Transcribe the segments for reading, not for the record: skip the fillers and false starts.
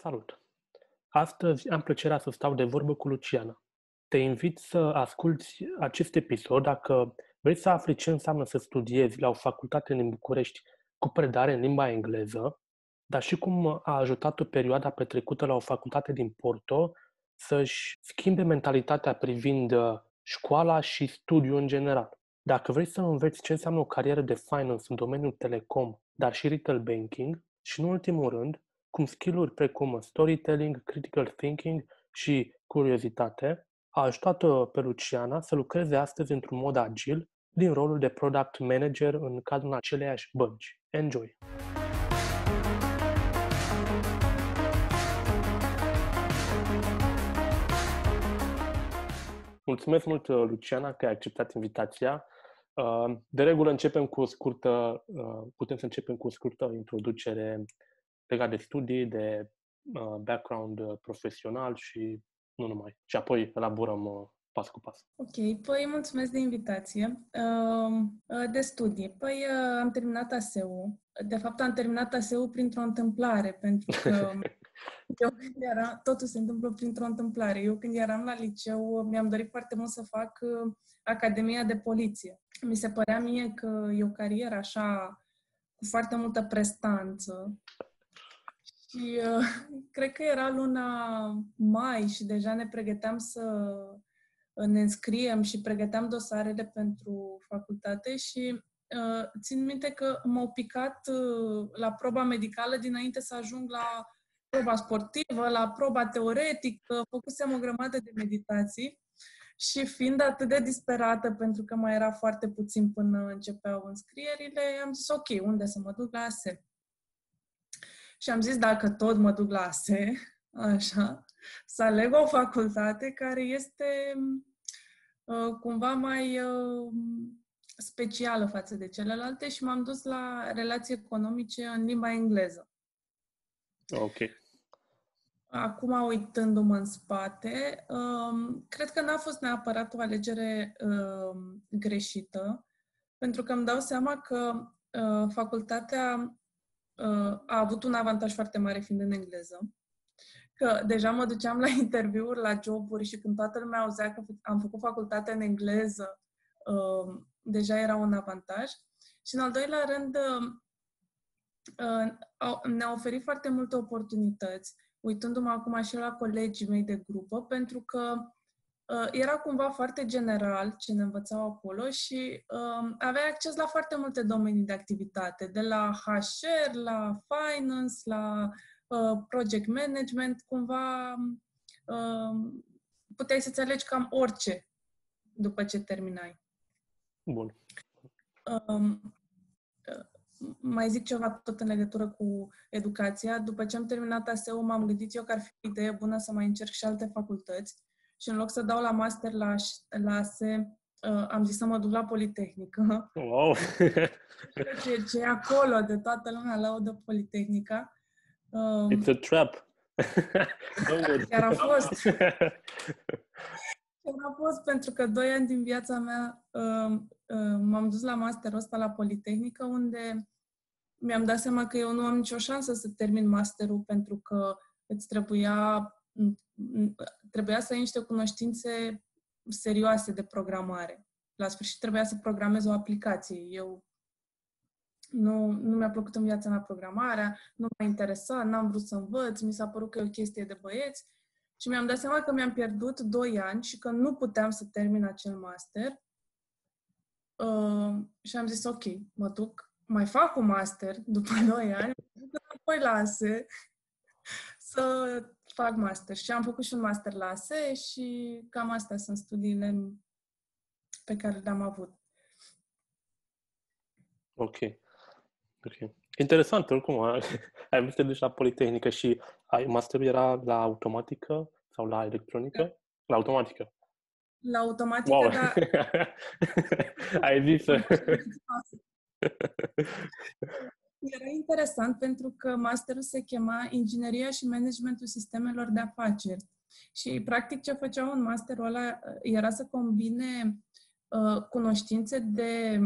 Salut! Astăzi am plăcerea să stau de vorbă cu Luciana. Te invit să asculți acest episod dacă vrei să afli ce înseamnă să studiezi la o facultate din București cu predare în limba engleză, dar și cum a ajutat-o perioada petrecută la o facultate din Porto să-și schimbe mentalitatea privind școala și studiul în general. Dacă vrei să înveți ce înseamnă o carieră de finance în domeniul telecom, dar și retail banking, și în ultimul rând, cum skill-uri precum storytelling, critical thinking și curiozitate a ajutat-o pe Luciana să lucreze astăzi într-un mod agil din rolul de product manager în cadrul aceleiași bănci. Enjoy! Mulțumesc mult, Luciana, că ai acceptat invitația. De regulă putem să începem cu o scurtă introducere legat de studii, de background profesional și nu numai. Și apoi elaborăm pas cu pas. Ok, păi mulțumesc de invitație. De studii. Păi am terminat ASEU. De fapt, am terminat ASEU printr-o întâmplare, pentru că totul se întâmplă printr-o întâmplare. Eu când eram la liceu mi-am dorit foarte mult să fac Academia de Poliție. Mi se părea mie că e o carieră așa cu foarte multă prestanță. Și cred că era luna mai și deja ne pregăteam să ne înscriem și pregăteam dosarele pentru facultate și țin minte că m-au picat la proba medicală dinainte să ajung la proba sportivă, la proba teoretică, făcusem o grămadă de meditații și fiind atât de disperată pentru că mai era foarte puțin până începeau înscrierile, am zis ok, unde să mă duc? La ASE. Și am zis, dacă tot mă duc la ASE, așa, să aleg o facultate care este cumva mai specială față de celelalte și m-am dus la relații economice în limba engleză. Ok. Acum, uitându-mă în spate, cred că n-a fost neapărat o alegere greșită, pentru că îmi dau seama că facultatea a avut un avantaj foarte mare fiind în engleză. Că deja mă duceam la interviuri, la joburi și când toată lumea auzea că am făcut facultatea în engleză, deja era un avantaj. Și în al doilea rând, ne-a oferit foarte multe oportunități, uitându-mă acum și la colegii mei de grupă, pentru că era cumva foarte general ce ne învățau acolo și aveai acces la foarte multe domenii de activitate, de la HR, la finance, la project management, cumva puteai să-ți alegi cam orice după ce terminai. Bun. Mai zic ceva tot în legătură cu educația. După ce am terminat ASEU, m-am gândit eu că ar fi o idee bună să mai încerc și alte facultăți. Și în loc să dau la master la ASE, am zis să mă duc la Politehnică. Wow! Ce e acolo, de toată lumea laudă Politehnica. It's a trap! Chiar a fost. Chiar a fost pentru că 2 ani din viața mea m-am dus la masterul ăsta la Politehnică, unde mi-am dat seama că eu nu am nicio șansă să termin masterul pentru că îți trebuia să ai niște cunoștințe serioase de programare. La sfârșit trebuia să programez o aplicație. Eu nu mi-a plăcut în viața mea programarea, nu m-a interesat, n-am vrut să învăț, mi s-a părut că e o chestie de băieți și mi-am dat seama că mi-am pierdut 2 ani și că nu puteam să termin acel master. Și am zis, ok, mă duc, mai fac un master după 2 ani, mă duc înapoi la ASE să fac master. Și am făcut și un master la ASE și cam astea sunt studiile pe care le-am avut. Ok. Interesant, oricum. Ai vrut să te duci la Politehnică și masterul era la automatică sau la electronică? Da. La automatică. La automatică, wow. Dar... Ai zis. Era interesant pentru că masterul se chema Ingineria și Managementul Sistemelor de Afaceri. Și, practic, ce făceau în masterul ăla era să combine cunoștințe de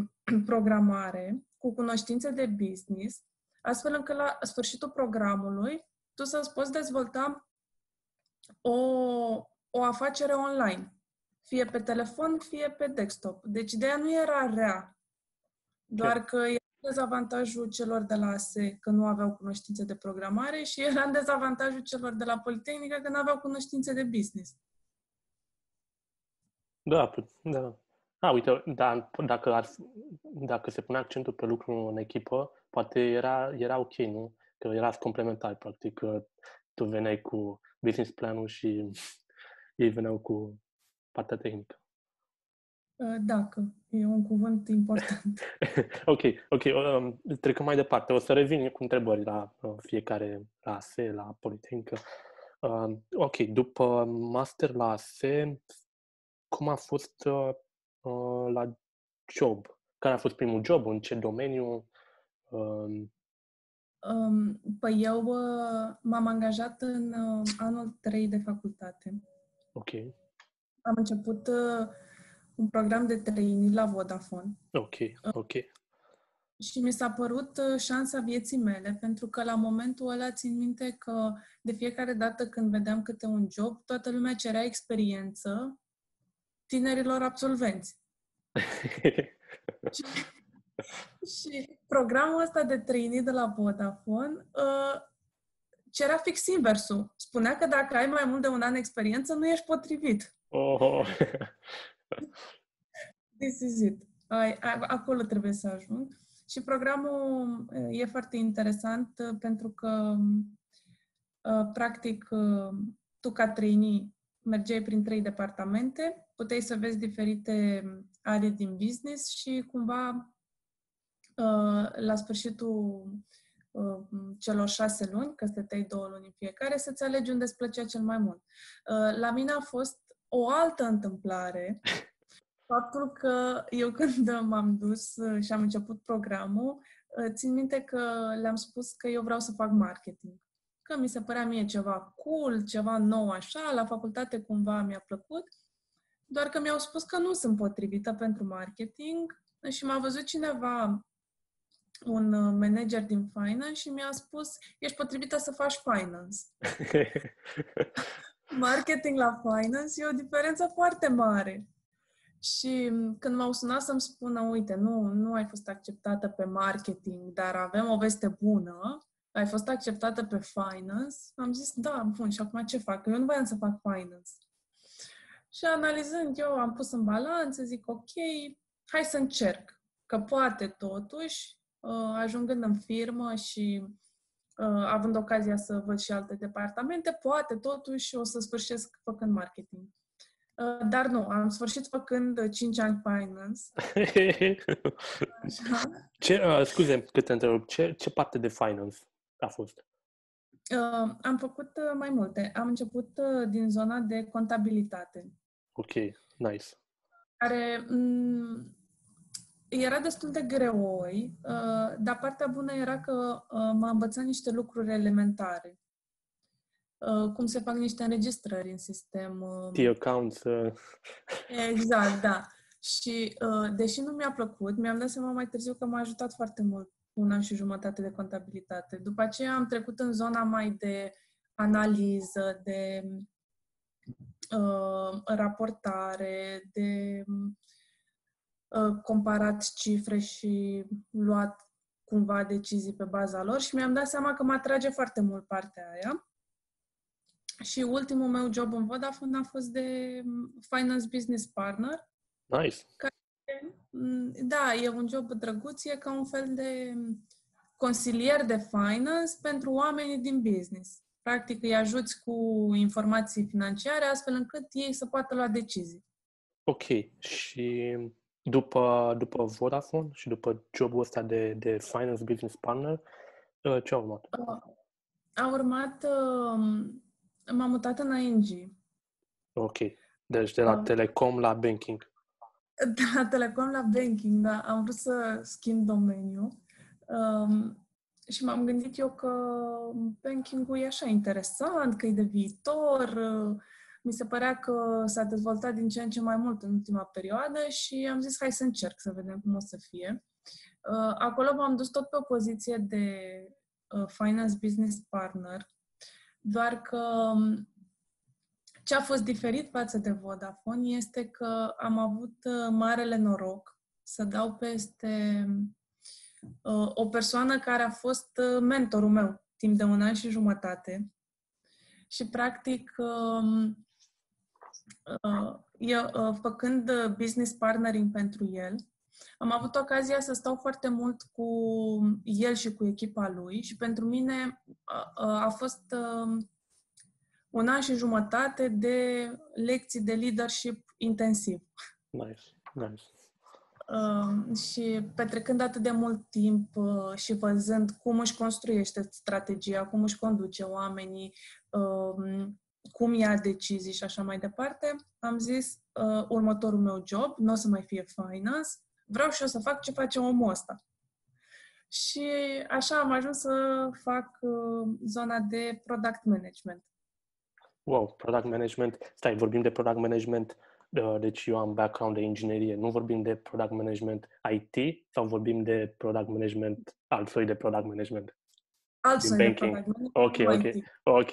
programare cu cunoștințe de business, astfel încât la sfârșitul programului tu să-ți poți dezvolta o afacere online, fie pe telefon, fie pe desktop. Deci ideea nu era rea, doar că era dezavantajul celor de la ASE că nu aveau cunoștințe de programare și era în dezavantajul celor de la Politehnică că nu aveau cunoștințe de business. Da. Uite, dacă se pune accentul pe lucru în echipă, poate era ok, nu? Că erați complementari, practic, că tu veneai cu business planul și ei veneau cu partea tehnică. Dacă e un cuvânt important. Ok. Trecând mai departe. O să revin cu întrebări la fiecare, la ASE, la Politehnică. Ok, după master la ASE, cum a fost la job? Care a fost primul job? În ce domeniu? Păi eu m-am angajat în anul 3 de facultate. Ok. Am început un program de trainee la Vodafone. Ok. Și mi s-a părut șansa vieții mele, pentru că la momentul ăla țin minte că de fiecare dată când vedeam câte un job, toată lumea cerea experiență tinerilor absolvenți. Și programul ăsta de trainee de la Vodafone cerea fix inversul. Spunea că dacă ai mai mult de un an experiență, nu ești potrivit. Oh. This is it. Acolo trebuie să ajung. Și programul e foarte interesant pentru că, practic, tu ca trainee mergeai prin 3 departamente, puteai să vezi diferite arii din business și cumva la sfârșitul celor 6 luni, că stăteai 2 luni în fiecare, să-ți alegi unde îți plăcea cel mai mult. La mine a fost o altă întâmplare. Faptul că eu când m-am dus și am început programul, țin minte că le-am spus că eu vreau să fac marketing. Că mi se părea mie ceva cool, ceva nou așa, la facultate cumva mi-a plăcut, doar că mi-au spus că nu sunt potrivită pentru marketing și m-a văzut cineva, un manager din finance și mi-a spus, ești potrivită să faci finance. Marketing la finance e o diferență foarte mare. Și când m-au sunat să-mi spună, uite, nu ai fost acceptată pe marketing, dar avem o veste bună, ai fost acceptată pe finance, am zis, da, bun, și acum ce fac? Eu nu voiam să fac finance. Și analizând, eu am pus în balanță, zic, ok, hai să încerc, că poate totuși, ajungând în firmă și având ocazia să văd și alte departamente, poate totuși o să sfârșesc făcând marketing. Dar nu, am sfârșit făcând 5 ani finance. Scuze că te întreb, ce parte de finance a fost? Am făcut mai multe. Am început din zona de contabilitate. Ok, nice. Care era destul de greoi, dar partea bună era că m-a învățat niște lucruri elementare. Cum se fac niște înregistrări în sistem. T-accounts. Exact, da. Și deși nu mi-a plăcut, mi-am dat seama mai târziu că m-a ajutat foarte mult 1 an și jumătate de contabilitate. După aceea am trecut în zona mai de analiză, de raportare, de comparat cifre și luat cumva decizii pe baza lor și mi-am dat seama că mă atrage foarte mult partea aia. Și ultimul meu job în Vodafone a fost de Finance Business Partner. Nice. Da, e un job drăguț, e ca un fel de consilier de finance pentru oamenii din business. Practic îi ajuți cu informații financiare astfel încât ei să poată lua decizii. Ok. Și după Vodafone și după jobul ăsta de Finance Business Partner, ce a urmat? A urmat, m-am mutat în ING. Ok. Deci de la telecom la banking. De la telecom la banking, da. Am vrut să schimb domeniul. Și m-am gândit eu că banking-ul e așa interesant, că e de viitor. Mi se părea că s-a dezvoltat din ce în ce mai mult în ultima perioadă și am zis, hai să încerc să vedem cum o să fie. Acolo m-am dus tot pe o poziție de Finance Business Partner Doar că ce a fost diferit față de Vodafone este că am avut marele noroc să dau peste o persoană care a fost mentorul meu timp de 1 an și jumătate. Și, practic, eu, făcând business partnering pentru el, am avut ocazia să stau foarte mult cu el și cu echipa lui și pentru mine a fost 1 an și jumătate de lecții de leadership intensiv. Nice, nice. Și petrecând atât de mult timp și văzând cum își construiește strategia, cum își conduce oamenii, cum ia decizii și așa mai departe, am zis, următorul meu job nu o să mai fie finance, vreau și eu să fac ce face omul ăsta. Și așa am ajuns să fac zona de product management. Wow, product management. Stai, vorbim de product management, deci eu am background de inginerie. Nu vorbim de product management IT sau vorbim de product management, alt soi de product management? Alt soi de product management. Ok.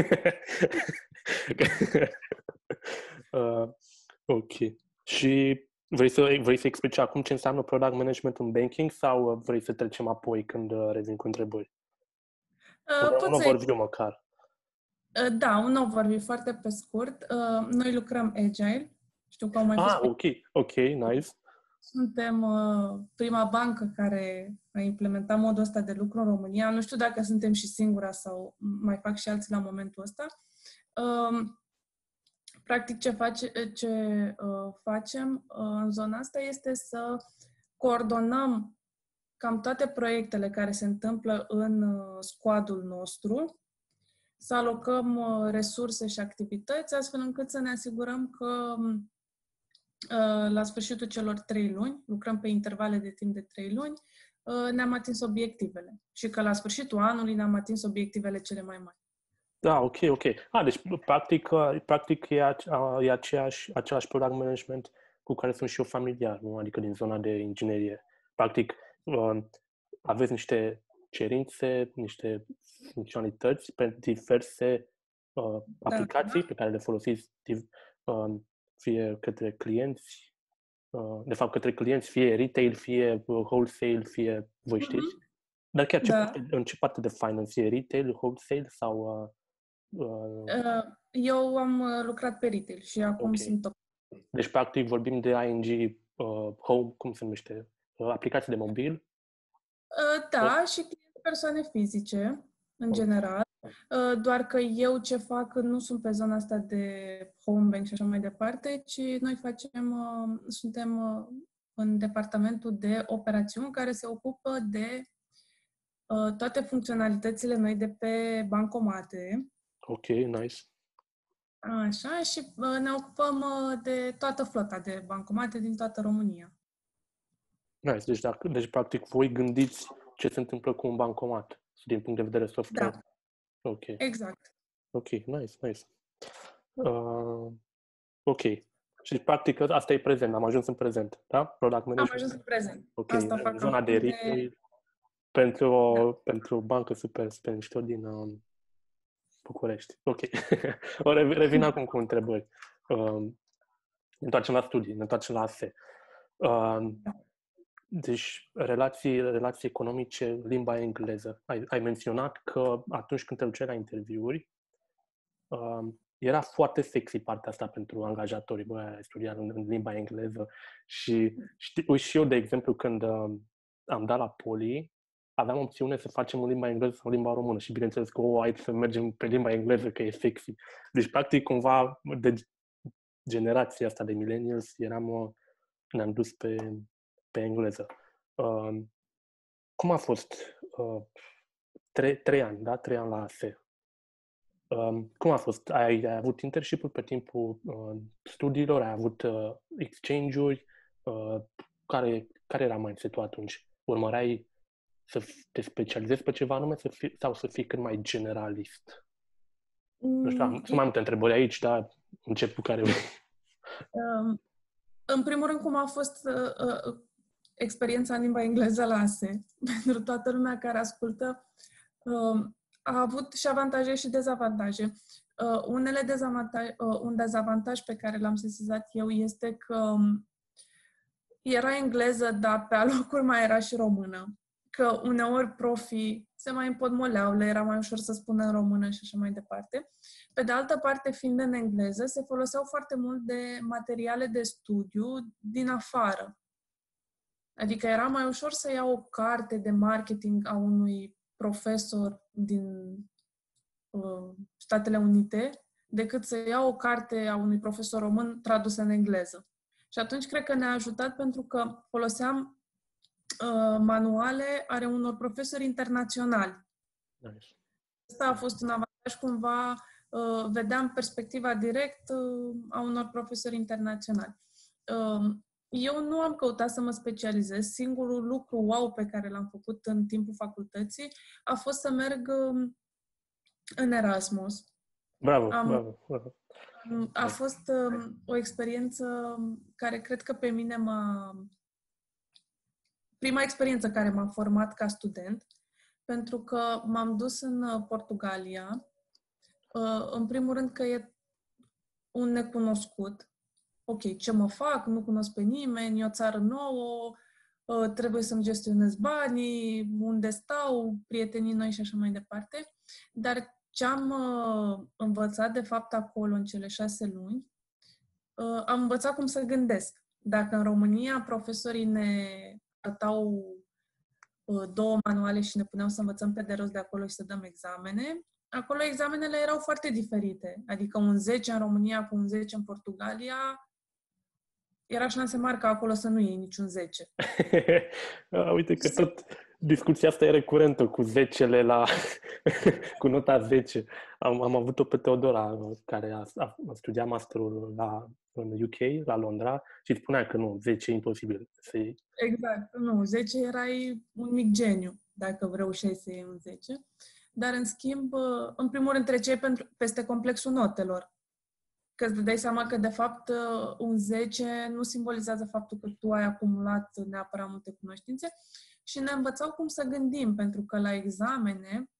Ok. Și vrei să explici acum ce înseamnă product management în banking sau vrei să trecem apoi când revin cu întrebări? Un overview măcar. Da, un overview foarte pe scurt. Noi lucrăm Agile. Știu că au mai fost... Ok, nice. Suntem prima bancă care a implementat modul ăsta de lucru în România. Nu știu dacă suntem și singura sau mai fac și alții la momentul ăsta. Practic, ce facem în zona asta este să coordonăm cam toate proiectele care se întâmplă în squadul nostru, să alocăm resurse și activități, astfel încât să ne asigurăm că la sfârșitul celor 3 luni, lucrăm pe intervale de timp de 3 luni, ne-am atins obiectivele și că la sfârșitul anului ne-am atins obiectivele cele mai mari. Da, ok. Deci, practic e același product management cu care sunt și eu familiar, nu? Adică din zona de inginerie. Practic, aveți niște cerințe, niște funcționalități pentru diverse aplicații pe care le folosiți fie către clienți, către clienți, fie retail, fie wholesale, fie voi știți. Dar chiar în ce parte de finance? E retail, wholesale sau... Eu am lucrat pe retail și acum sunt top. Deci, practic, vorbim de ING Home, cum se numește? Aplicații de mobil? Da, și persoane fizice, în general. Doar că eu ce fac nu sunt pe zona asta de home bank și așa mai departe, ci noi suntem în departamentul de operațiuni care se ocupă de toate funcționalitățile noi de pe bancomate. Ok, nice. Așa, și ne ocupăm de toată flota de bancomate din toată România. Nice, deci practic voi gândiți ce se întâmplă cu un bancomat din punct de vedere software. Da. Ok. Exact. Ok, nice. Ok. Și practic asta e prezent, am ajuns în prezent, da? Product management. Am ajuns în prezent. Ok, asta fac zona de retail pentru o bancă super mișto din București. Ok. Revin acum cu întrebări. Ne întoarcem la studii, ne întoarcem la ASE. Deci, relații economice, limba engleză. Ai menționat că atunci când te duceai la interviuri, era foarte sexy partea asta pentru angajatori. Băi, ai studiat în limba engleză. Și știu și eu, de exemplu, când am dat la Poli, aveam opțiune să facem în limba engleză sau limba română. Și bineînțeles că hai să mergem pe limba engleză, că e sexy. Deci, practic, cumva, de generația asta de millennials, ne-am dus pe engleză. Cum a fost 3 ani, da? 3 ani la ASE. Cum a fost? Ai avut internship-uri pe timpul studiilor? Ai avut exchange-uri? Care era mindset-ul atunci? Urmăreai să te specializezi pe ceva anume sau să fii cât mai generalist? Nu știu, sunt mai multe întrebări aici, dar încep cu care... În primul rând, cum a fost experiența în limba engleză la ASE? Pentru toată lumea care ascultă, a avut și avantaje și dezavantaje. Un dezavantaj pe care l-am sesizat eu este că era engleză, dar pe alocuri mai era și română. Că uneori profii se mai împotmoleau, le era mai ușor să spună în română și așa mai departe. Pe de altă parte, fiind în engleză, se foloseau foarte mult de materiale de studiu din afară. Adică era mai ușor să iau o carte de marketing a unui profesor din Statele Unite decât să iau o carte a unui profesor român tradusă în engleză. Și atunci cred că ne-a ajutat pentru că foloseam manuale ale unor profesori internaționali. Nice. Asta a fost un avantaj, cumva vedeam perspectiva direct a unor profesori internaționali. Eu nu am căutat să mă specializez. Singurul lucru wow pe care l-am făcut în timpul facultății a fost să merg în Erasmus. Bravo. A fost o experiență care cred că pe mine prima experiență care m-a format ca student, pentru că m-am dus în Portugalia, în primul rând că e un necunoscut. Ok, ce mă fac? Nu cunosc pe nimeni, e o țară nouă, trebuie să-mi gestionez banii, unde stau, prietenii noi și așa mai departe. Dar ce am învățat, de fapt, acolo, în cele 6 luni, am învățat cum să gândesc. Dacă în România profesorii ne arătau 2 manuale și ne puneau să învățăm pe de rost de acolo și să dăm examene, acolo examenele erau foarte diferite. Adică un 10 în România cu un 10 în Portugalia, era șanse mari ca acolo să nu iei niciun 10. Uite că tot discuția asta e recurentă cu 10-le cu nota 10. Am avut-o pe Teodora, care a studiat masterul în UK, la Londra, și spunea că nu, 10 e imposibil să iei. Exact, nu, 10 erai un mic geniu, dacă reușeai să iei un 10. Dar, în schimb, în primul rând treceai peste complexul notelor. Că îți dai seama că, de fapt, un 10 nu simbolizează faptul că tu ai acumulat neapărat multe cunoștințe și ne învățau cum să gândim, pentru că la examene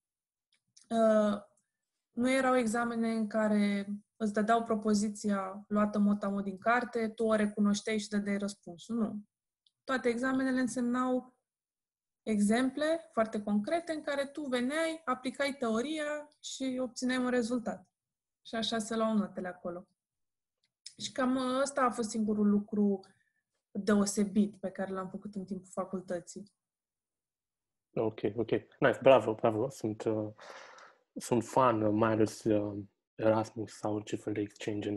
nu erau examene în care îți dădeau propoziția luată mot-a-mot din carte, tu o recunoșteai și dădeai răspunsul. Nu. Toate examenele însemnau exemple foarte concrete în care tu veneai, aplicai teoria și obțineai un rezultat. Și așa se luau notele acolo. Și cam ăsta a fost singurul lucru deosebit pe care l-am făcut în timpul facultății. Ok. Nice, bravo. Sunt fan, mai ales Erasmus sau orice fel de exchange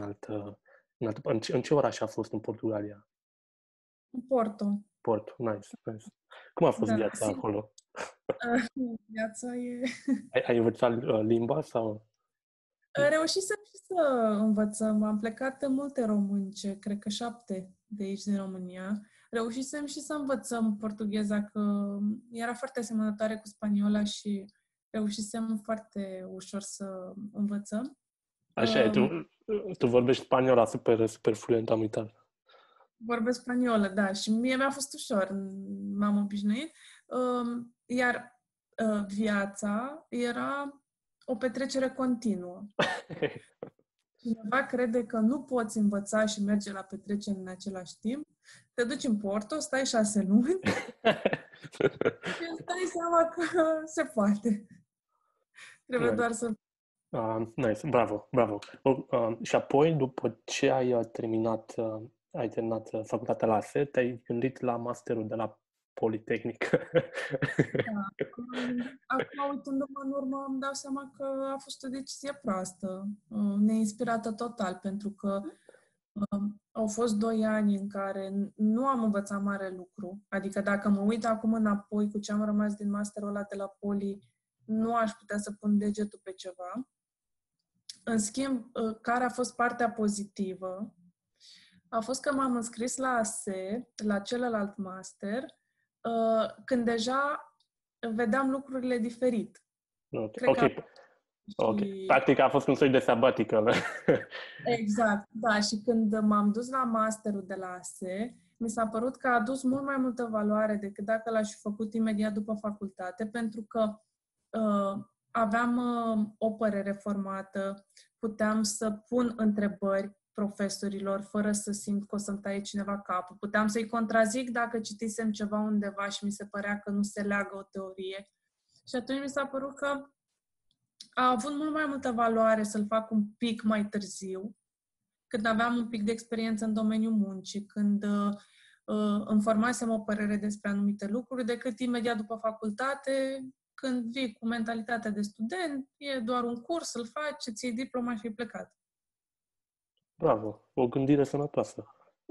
în ce oraș a fost în Portugalia? În Porto. Nice. Cum a fost viața acolo? Viața e... Ai învățat limba sau... Reușisem și să învățăm. Am plecat multe români, cred că 7 de aici din România. Reușisem și să învățăm portugheza, că era foarte asemănătoare cu spaniola și reușisem foarte ușor să învățăm. Așa e, tu vorbești spaniola super, super fluent, am uitat. Vorbesc spaniolă, da, și mie mi-a fost ușor, m-am obișnuit. Iar viața era o petrecere continuă. Cineva crede că nu poți învăța și merge la petrecere în același timp, te duci în Porto, stai 6 luni și îți dai seama că se poate. Trebuie doar să... Nice, bravo. Și apoi, după ce ai terminat facultatea la ASE, te-ai gândit la masterul de la Politehnic. Da. Acum, uitându-mă în urmă, îmi dau seama că a fost o decizie proastă, neinspirată total, pentru că au fost 2 ani în care nu am învățat mare lucru. Adică dacă mă uit acum înapoi cu ce am rămas din masterul ăla de la Poli, nu aș putea să pun degetul pe ceva. În schimb, care a fost partea pozitivă, a fost că m-am înscris la ASE, la celălalt master, când deja vedeam lucrurile diferit. Ok. Practic a fost un soi de sabbatical. Exact, da. Și când m-am dus la masterul de la ASE, mi s-a părut că a adus mult mai multă valoare decât dacă l-aș fi făcut imediat după facultate, pentru că aveam o părere formată, puteam să pun întrebări profesorilor fără să simt că o să-mi taie cineva capul. Puteam să-i contrazic dacă citisem ceva undeva și mi se părea că nu se leagă o teorie. Și atunci mi s-a părut că a avut mult mai multă valoare să-l fac un pic mai târziu, când aveam un pic de experiență în domeniul muncii, când îmi formasem o părere despre anumite lucruri, decât imediat după facultate, când vii cu mentalitatea de student, e doar un curs, îl faci, îți iei diploma și ai plecat. Bravo, o gândire sănătoasă.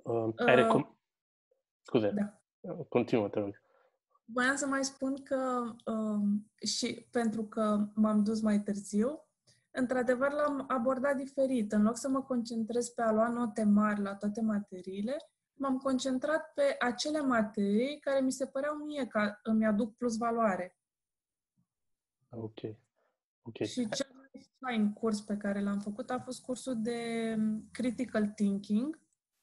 Scuze, Da. continuă, te rog. Voiam să mai spun că, și pentru că m-am dus mai târziu, într-adevăr l-am abordat diferit. În loc să mă concentrez pe a lua note mari la toate materiile, m-am concentrat pe acele materii care mi se păreau mie că îmi aduc plus valoare. Ok. Și cel mai fain curs pe care l-am făcut a fost cursul de Critical Thinking.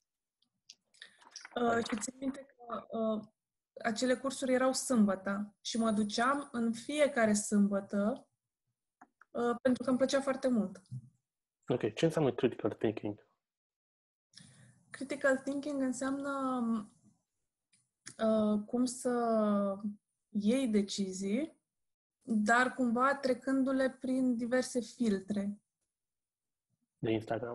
Și țin minte că acele cursuri erau sâmbătă și mă duceam în fiecare sâmbătă pentru că îmi plăcea foarte mult. Ok, ce înseamnă critical thinking? Critical thinking înseamnă cum să iei decizii, dar cumva trecându-le prin diverse filtre. De Instagram.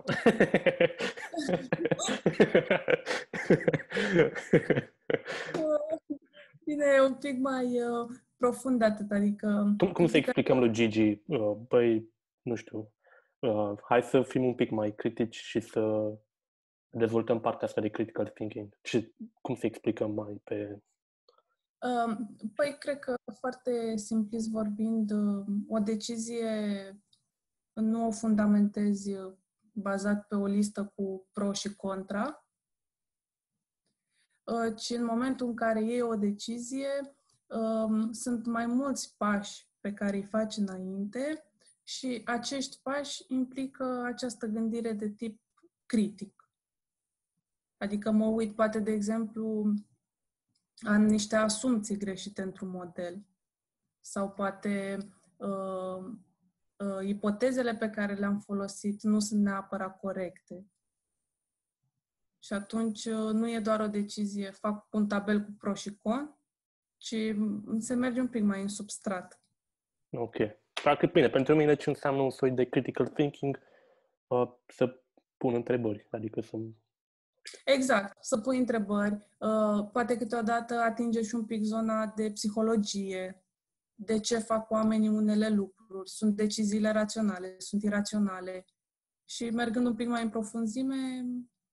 Bine, e un pic mai profund de atât, adică... Cum să explicăm lui Gigi? Băi, nu știu, hai să fim un pic mai critici și să dezvoltăm partea asta de critical thinking. Și cum să explicăm mai pe... Păi, cred că foarte simplist vorbind, o decizie nu o fundamentezi bazat pe o listă cu pro și contra, ci în momentul în care iei o decizie, sunt mai mulți pași pe care îi faci înainte și acești pași implică această gândire de tip critic. Adică mă uit, poate, de exemplu, am niște asumții greșite într-un model sau poate ipotezele pe care le-am folosit nu sunt neapărat corecte. Și atunci nu e doar o decizie, fac un tabel cu pro și con, ci se merge un pic mai în substrat. Ok. Practic, bine, pentru mine ce înseamnă un soi de critical thinking? Să pun întrebări, adică să... Exact, să pui întrebări. Poate câteodată atinge și un pic zona de psihologie. De ce fac oamenii unele lucruri? Sunt deciziile raționale, sunt iraționale. Și mergând un pic mai în profunzime,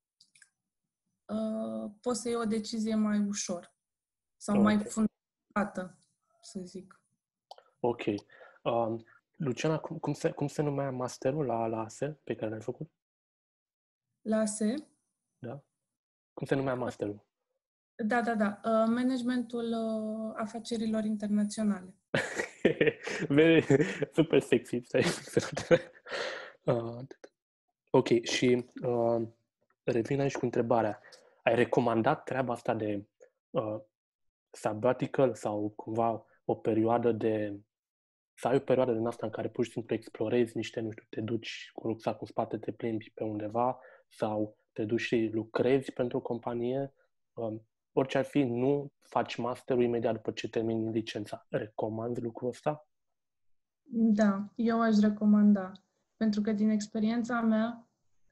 poți să iei o decizie mai ușor sau mai fundată, să zic. Ok. Luciana, cum se numea masterul la ASE pe care l-ai făcut? La ASE? Da. Cum se numea masterul? Da. Managementul afacerilor internaționale. Super sexy. Ok, și revin aici cu întrebarea. Ai recomandat treaba asta de sabbatical sau cumva o perioadă de... Să ai o perioadă din asta în care pur și simplu explorezi niște, nu știu, te duci cu rucsacul în spate, te plimbi pe undeva sau te duci și lucrezi pentru o companie, orice ar fi, nu faci masterul imediat după ce termini licența. Recomanzi lucrul ăsta? Da, eu aș recomanda. Pentru că din experiența mea,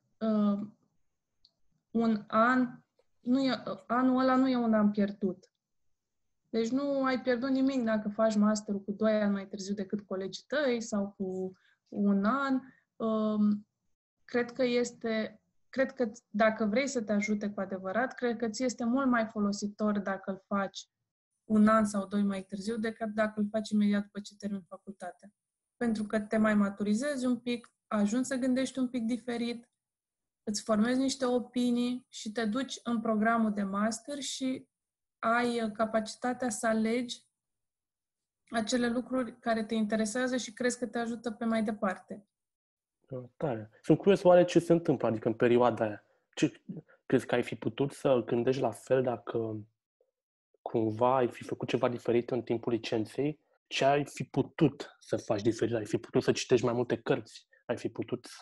un an, anul ăla nu e un an pierdut. Deci nu ai pierdut nimic dacă faci masterul cu 2 ani mai târziu decât colegii tăi sau cu un an. Cred că dacă vrei să te ajute cu adevărat, cred că ți este mult mai folositor dacă îl faci un an sau 2 mai târziu decât dacă îl faci imediat după ce termini facultatea. Pentru că te mai maturizezi un pic, ajungi să gândești un pic diferit, îți formezi niște opinii și te duci în programul de master și ai capacitatea să alegi acele lucruri care te interesează și crezi că te ajută pe mai departe. Tare. Sunt curios oare ce se întâmplă, adică în perioada aia. Crezi că ai fi putut să gândești la fel dacă cumva ai fi făcut ceva diferit în timpul licenței ce ai fi putut să faci diferit? Ai fi putut să citești mai multe cărți? Ai fi putut să...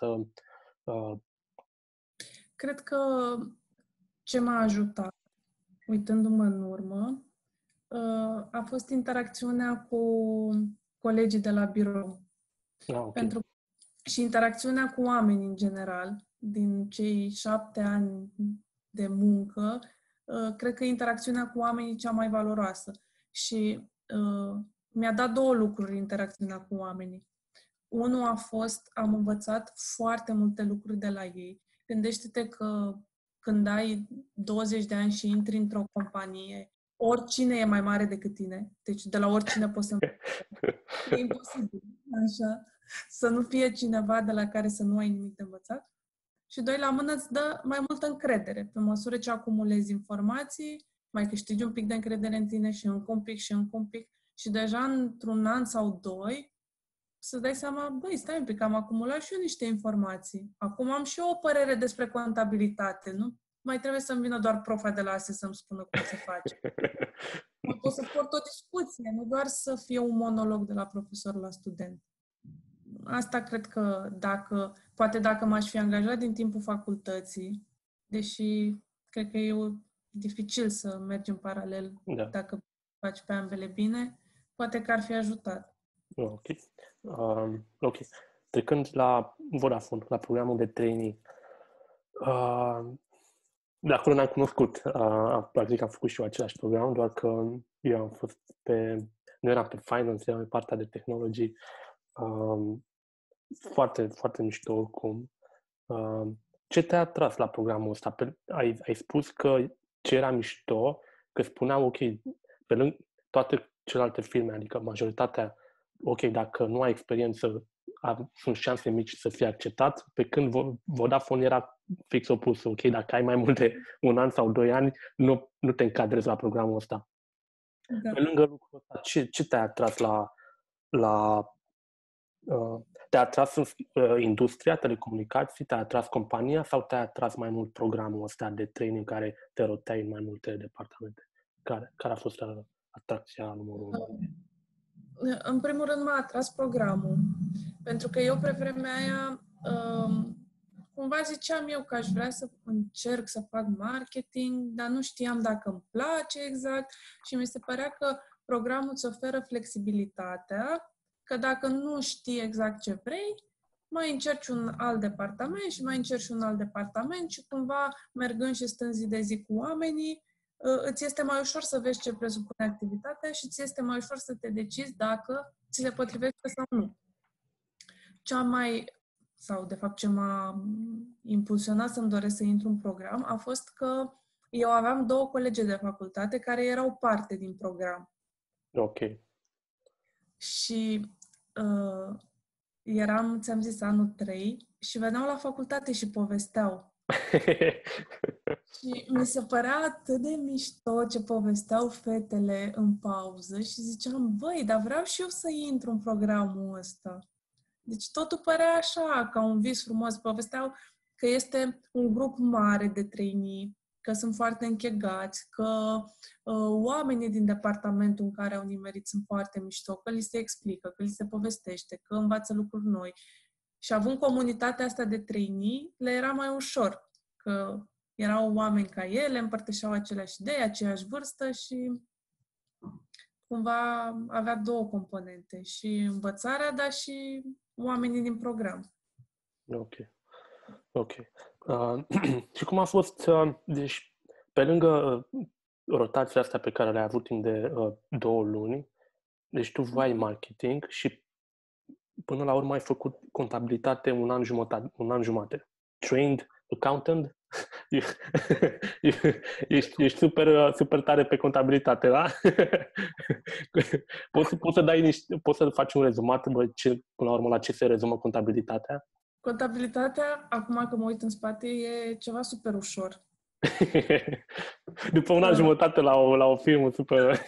Cred că ce m-a ajutat, uitându-mă în urmă, a fost interacțiunea cu colegii de la birou. Okay. Și interacțiunea cu oameni în general, din cei 7 ani de muncă, cred că interacțiunea cu oamenii e cea mai valoroasă. Și mi-a dat 2 lucruri interacțiunea cu oamenii. Unul a fost, am învățat foarte multe lucruri de la ei. Gândește-te că când ai 20 de ani și intri într-o companie, oricine e mai mare decât tine. Deci de la oricine poți să înveți. E imposibil, așa, să nu fie cineva de la care să nu ai nimic de învățat. Și 2 la mână îți dă mai multă încredere. Pe măsură ce acumulezi informații, mai câștigi un pic de încredere în tine și încă un pic și încă un pic. Și deja într-un an sau 2, să dai seama, băi, stai un pic, am acumulat și eu niște informații. Acum am și eu o părere despre contabilitate, nu? Mai trebuie să-mi vină doar profa de la ASE să-mi spună cum se face. Pot să port o discuție, nu doar să fie un monolog de la profesor la student. Asta cred că poate dacă m-aș fi angajat din timpul facultății, deși cred că e dificil să mergi în paralel dacă faci pe ambele bine, poate că ar fi ajutat. Ok. Ok. Trecând la Vodafone, la programul de trainee, de acolo n-am cunoscut. Practic am făcut și eu același program, doar că eu am fost nu eram pe finance, eram pe partea de tehnology. Foarte, foarte mișto oricum. Ce te-a atras la programul ăsta? Ai spus că ce era mișto, că spuneau, ok, pe lângă toate celelalte firme, adică majoritatea, ok, dacă nu ai experiență, sunt șanse mici să fie acceptat, pe când Vodafone era fix opus, ok, dacă ai mai mult de 1 an sau 2 ani, nu te încadrezi la programul ăsta. Da. Pe lângă lucrul ăsta, ce te-a atras te-a atras industria, telecomunicații, te-a atras compania sau te-a atras mai mult programul ăsta de training care te roteai în mai multe departamente? Care a fost atracția numărul 1? În primul rând m-a atras programul, pentru că eu pe vremea aia cumva ziceam eu că aș vrea să încerc să fac marketing, dar nu știam dacă îmi place exact și mi se părea că programul îți oferă flexibilitatea, că dacă nu știi exact ce vrei, mai încerci un alt departament și mai încerci un alt departament și cumva mergând și stând zi de zi cu oamenii, îți este mai ușor să vezi ce presupune activitatea și ți este mai ușor să te decizi dacă ți se potrivește sau nu. Ce m-a impulsionat să-mi doresc să intru în program a fost că eu aveam 2 colegi de facultate care erau parte din program. Ok. Și eram, ți-am zis, anul 3 și veneau la facultate și povesteau. Și mi se părea atât de mișto ce povesteau fetele în pauză și ziceam, băi, dar vreau și eu să intru în programul ăsta. Deci totul părea așa, ca un vis frumos. Povesteau că este un grup mare de trainee, că sunt foarte închegați, că oamenii din departamentul în care au nimerit sunt foarte mișto, că li se explică, că li se povestește, că învață lucruri noi. Și având comunitatea asta de trainee, le era mai ușor, că erau oameni ca ele, împărtășeau aceleași idei, aceeași vârstă și cumva avea 2 componente, și învățarea, dar și oamenii din program. Ok. Și cum a fost, deci, pe lângă rotația asta pe care le-ai avut timp de 2 luni, deci tu vai marketing și până la urmă ai făcut contabilitate un an jumate. Trained accountant? Ești super tare pe contabilitate, da? Poți să faci un rezumat, până la urmă, la ce se rezumă contabilitatea? Contabilitatea, acum că mă uit în spate, e ceva super ușor. După un an jumătate la o firmă super...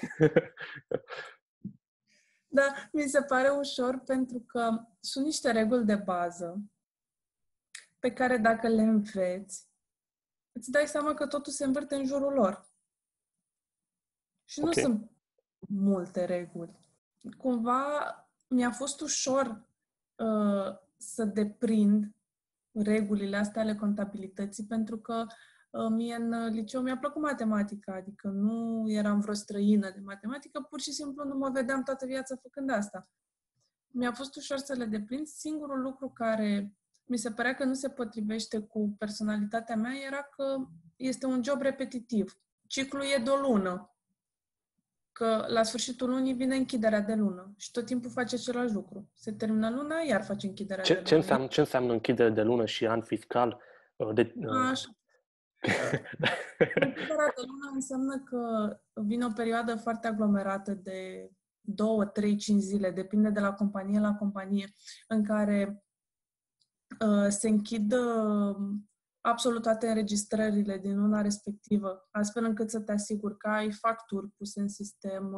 Da, mi se pare ușor pentru că sunt niște reguli de bază pe care dacă le înveți, îți dai seama că totul se învârte în jurul lor. Și nu sunt multe reguli. cumva mi-a fost ușor să deprind regulile astea ale contabilității, pentru că mie în liceu mi-a plăcut matematica, adică nu eram vreo străină de matematică, pur și simplu nu mă vedeam toată viața făcând asta. Mi-a fost ușor să le deprind. Singurul lucru care mi se părea că nu se potrivește cu personalitatea mea era că este un job repetitiv. Ciclul e de o lună. Că la sfârșitul lunii vine închiderea de lună și tot timpul face același lucru. Se termină luna, iar face închiderea de lună. Ce înseamnă închidere de lună și an fiscal? Așa. Închiderea de lună înseamnă că vine o perioadă foarte aglomerată de 2, 3, 5 zile, depinde de la companie la companie, în care se închid absolut toate înregistrările din luna respectivă, astfel încât să te asiguri că ai facturi puse în sistem,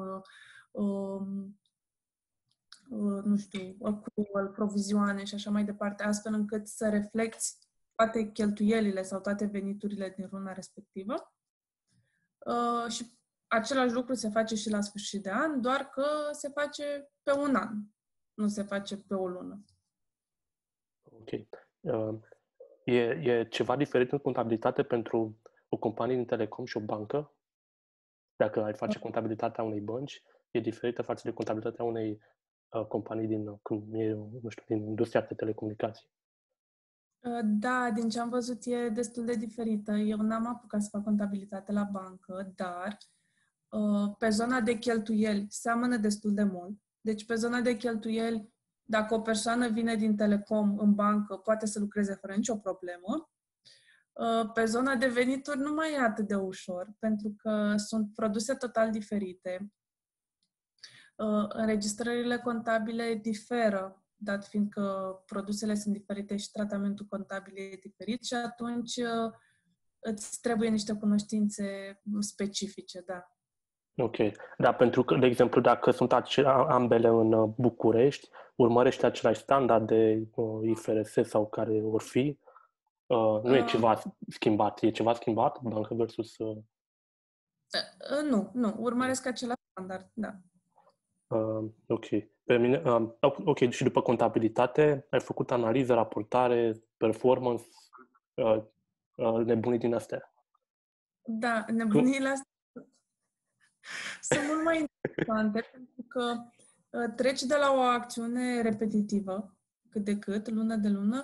nu știu, accrual, provizioane și așa mai departe, astfel încât să reflecți toate cheltuielile sau toate veniturile din luna respectivă. Și același lucru se face și la sfârșit de an, doar că se face pe un an, nu se face pe o lună. Ok. E ceva diferit în contabilitate pentru o companie din telecom și o bancă? Dacă ai face contabilitatea unei bănci, e diferită față de contabilitatea unei companii din industria de telecomunicații. Da, din ce am văzut e destul de diferită. Eu n-am apucat să fac contabilitate la bancă, dar pe zona de cheltuieli seamănă destul de mult. Deci pe zona de cheltuieli, dacă o persoană vine din telecom în bancă, poate să lucreze fără nicio problemă. Pe zona de venituri nu mai e atât de ușor, pentru că sunt produse total diferite. Înregistrările contabile diferă, dat fiindcă produsele sunt diferite și tratamentul contabil e diferit și atunci îți trebuie niște cunoștințe specifice, da. Ok. Da, pentru că, de exemplu, dacă sunt ambele în București, urmărește același standard de IFRS sau care vor fi. Nu e ceva schimbat. E ceva schimbat, bancă versus... Nu. Urmăresc același standard, da. Ok. Pe mine, ok, și după contabilitate ai făcut analiză, raportare, performance, nebunii din astea. Da, nebunile astea sunt mult mai interesante pentru că treci de la o acțiune repetitivă, cât de cât, lună de lună,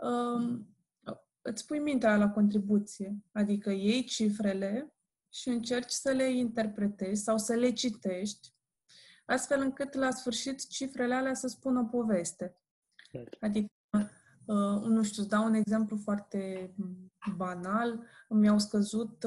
îți pui mintea la contribuție. Adică iei cifrele și încerci să le interpretezi sau să le citești, astfel încât la sfârșit cifrele alea să spună o poveste. Adică, nu știu, îți dau un exemplu foarte banal. Mi-au scăzut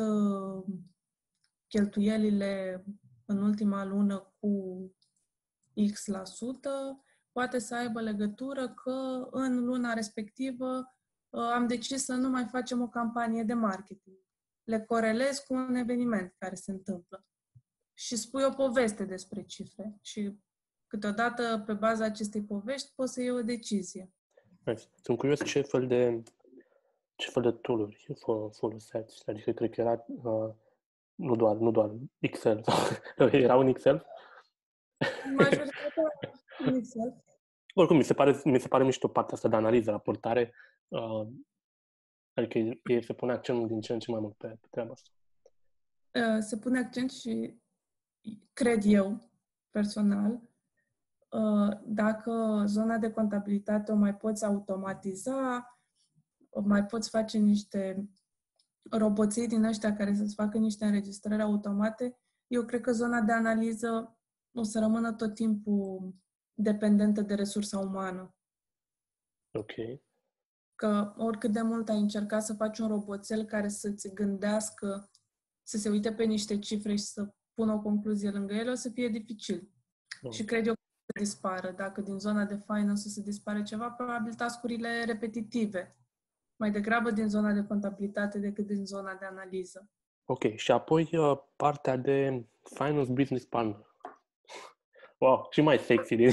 cheltuielile în ultima lună cu X%, poate să aibă legătură că în luna respectivă am decis să nu mai facem o campanie de marketing. Le corelez cu un eveniment care se întâmplă și spui o poveste despre cifre și câteodată pe baza acestei povești poți să iei o decizie. Sunt curios ce fel de tool-uri foloseați. Adică cred că era nu doar Excel. Era un Excel? Majoritatea în Excel. Oricum, mi se pare mișto partea asta de analiză, raportare. Adică se pune accentul din ce în ce mai mult pe treaba asta. Se pune accent și cred eu, personal, dacă zona de contabilitate o mai poți automatiza, mai poți face niște roboței din ăștia care să-ți facă niște înregistrări automate, eu cred că zona de analiză o să rămână tot timpul dependentă de resursa umană. Ok. Că oricât de mult ai încercat să faci un roboțel care să-ți gândească, să se uite pe niște cifre și să pună o concluzie lângă ele, o să fie dificil. Și cred eu că să dispară. Dacă din zona de finance o să dispare ceva, probabil task-urile repetitive. Mai degrabă din zona de contabilitate decât din zona de analiză. Ok. Și apoi partea de finance business partner. Wow, ce mai sexy din... E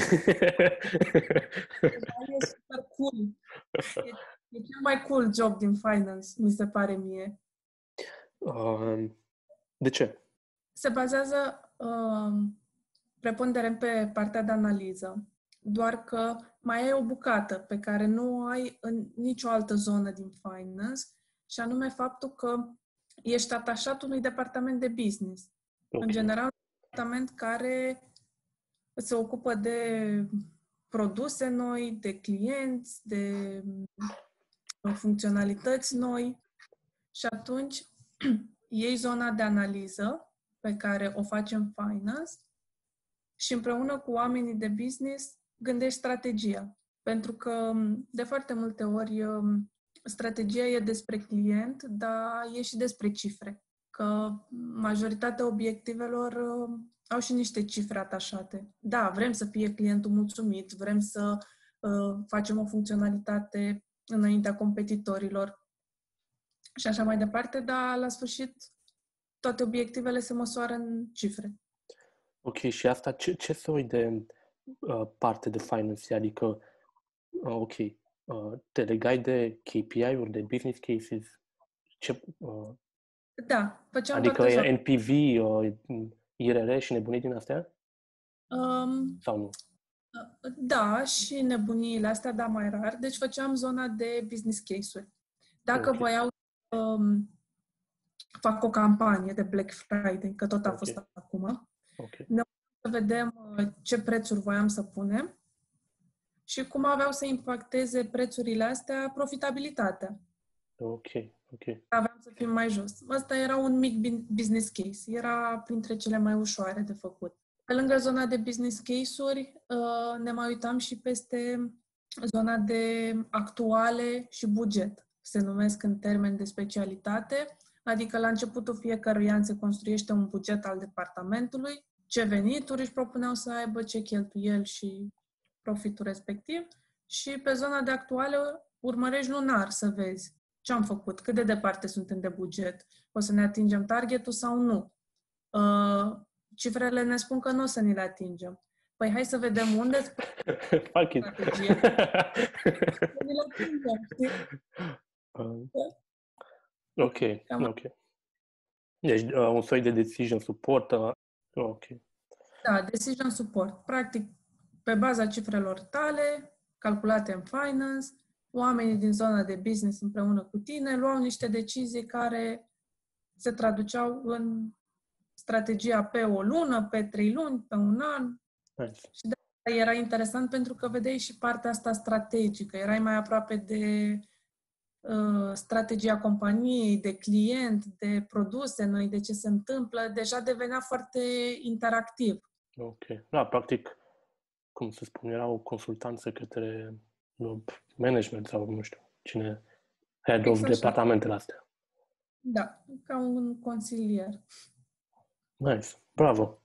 super cool. E cel mai cool job din finance, mi se pare mie. De ce? Se bazează preponderent pe partea de analiză, doar că mai ai o bucată pe care nu o ai în nicio altă zonă din finance, și anume faptul că ești atașat unui departament de business. Ok. În general, un departament care se ocupă de produse noi, de clienți, de funcționalități noi, și atunci iei zona de analiză pe care o facem finance și împreună cu oamenii de business gândești strategia. Pentru că de foarte multe ori strategia e despre client, dar e și despre cifre. Că majoritatea obiectivelor au și niște cifre atașate. Da, vrem să fie clientul mulțumit, vrem să facem o funcționalitate înaintea competitorilor și așa mai departe, dar la sfârșit toate obiectivele se măsoară în cifre. Ok, și asta ce soi de parte de finance? Adică, ok, te legai de KPI-uri, de business cases? Da, făceam Adică toate zone. NPV, IRR și nebunii din astea? Sau nu? Da, și nebuniile astea, dar mai rar. Deci făceam zona de business case-uri. Dacă voiau fac o campanie de Black Friday, că tot a fost acum, ne să vedem ce prețuri voiam să punem și cum aveau să impacteze prețurile astea profitabilitatea. Ok. Aveam să fim mai jos. Ăsta era un mic business case. Era printre cele mai ușoare de făcut. Pe lângă zona de business case-uri, ne mai uitam și peste zona de actuale și buget. Se numesc în termeni de specialitate, adică la începutul fiecărui an se construiește un buget al departamentului, ce venituri își propuneau să aibă, ce cheltuieli și profitul respectiv, și pe zona de actuale urmărești lunar să vezi ce am făcut, cât de departe suntem de buget, o să ne atingem targetul sau nu. Cifrele ne spun că nu o să ne le atingem. Păi hai să vedem unde Fuck it. strategie. Să ne le atingem, știi? Ok. Deci un soi de decision support. Ok. Da, decision support. Practic, pe baza cifrelor tale, calculate în finance, oamenii din zona de business împreună cu tine luau niște decizii care se traduceau în strategia pe o lună, pe 3 luni, pe un an. Nice. Și de asta era interesant pentru că vedeai și partea asta strategică. Erai mai aproape de strategia companiei, de client, de produse noi, de ce se întâmplă. Deja devenea foarte interactiv. Ok. Da, practic, cum se spune, era o consultanță către management sau nu știu, cine head of departamentele astea. Da, ca un consilier. Nice. Bravo.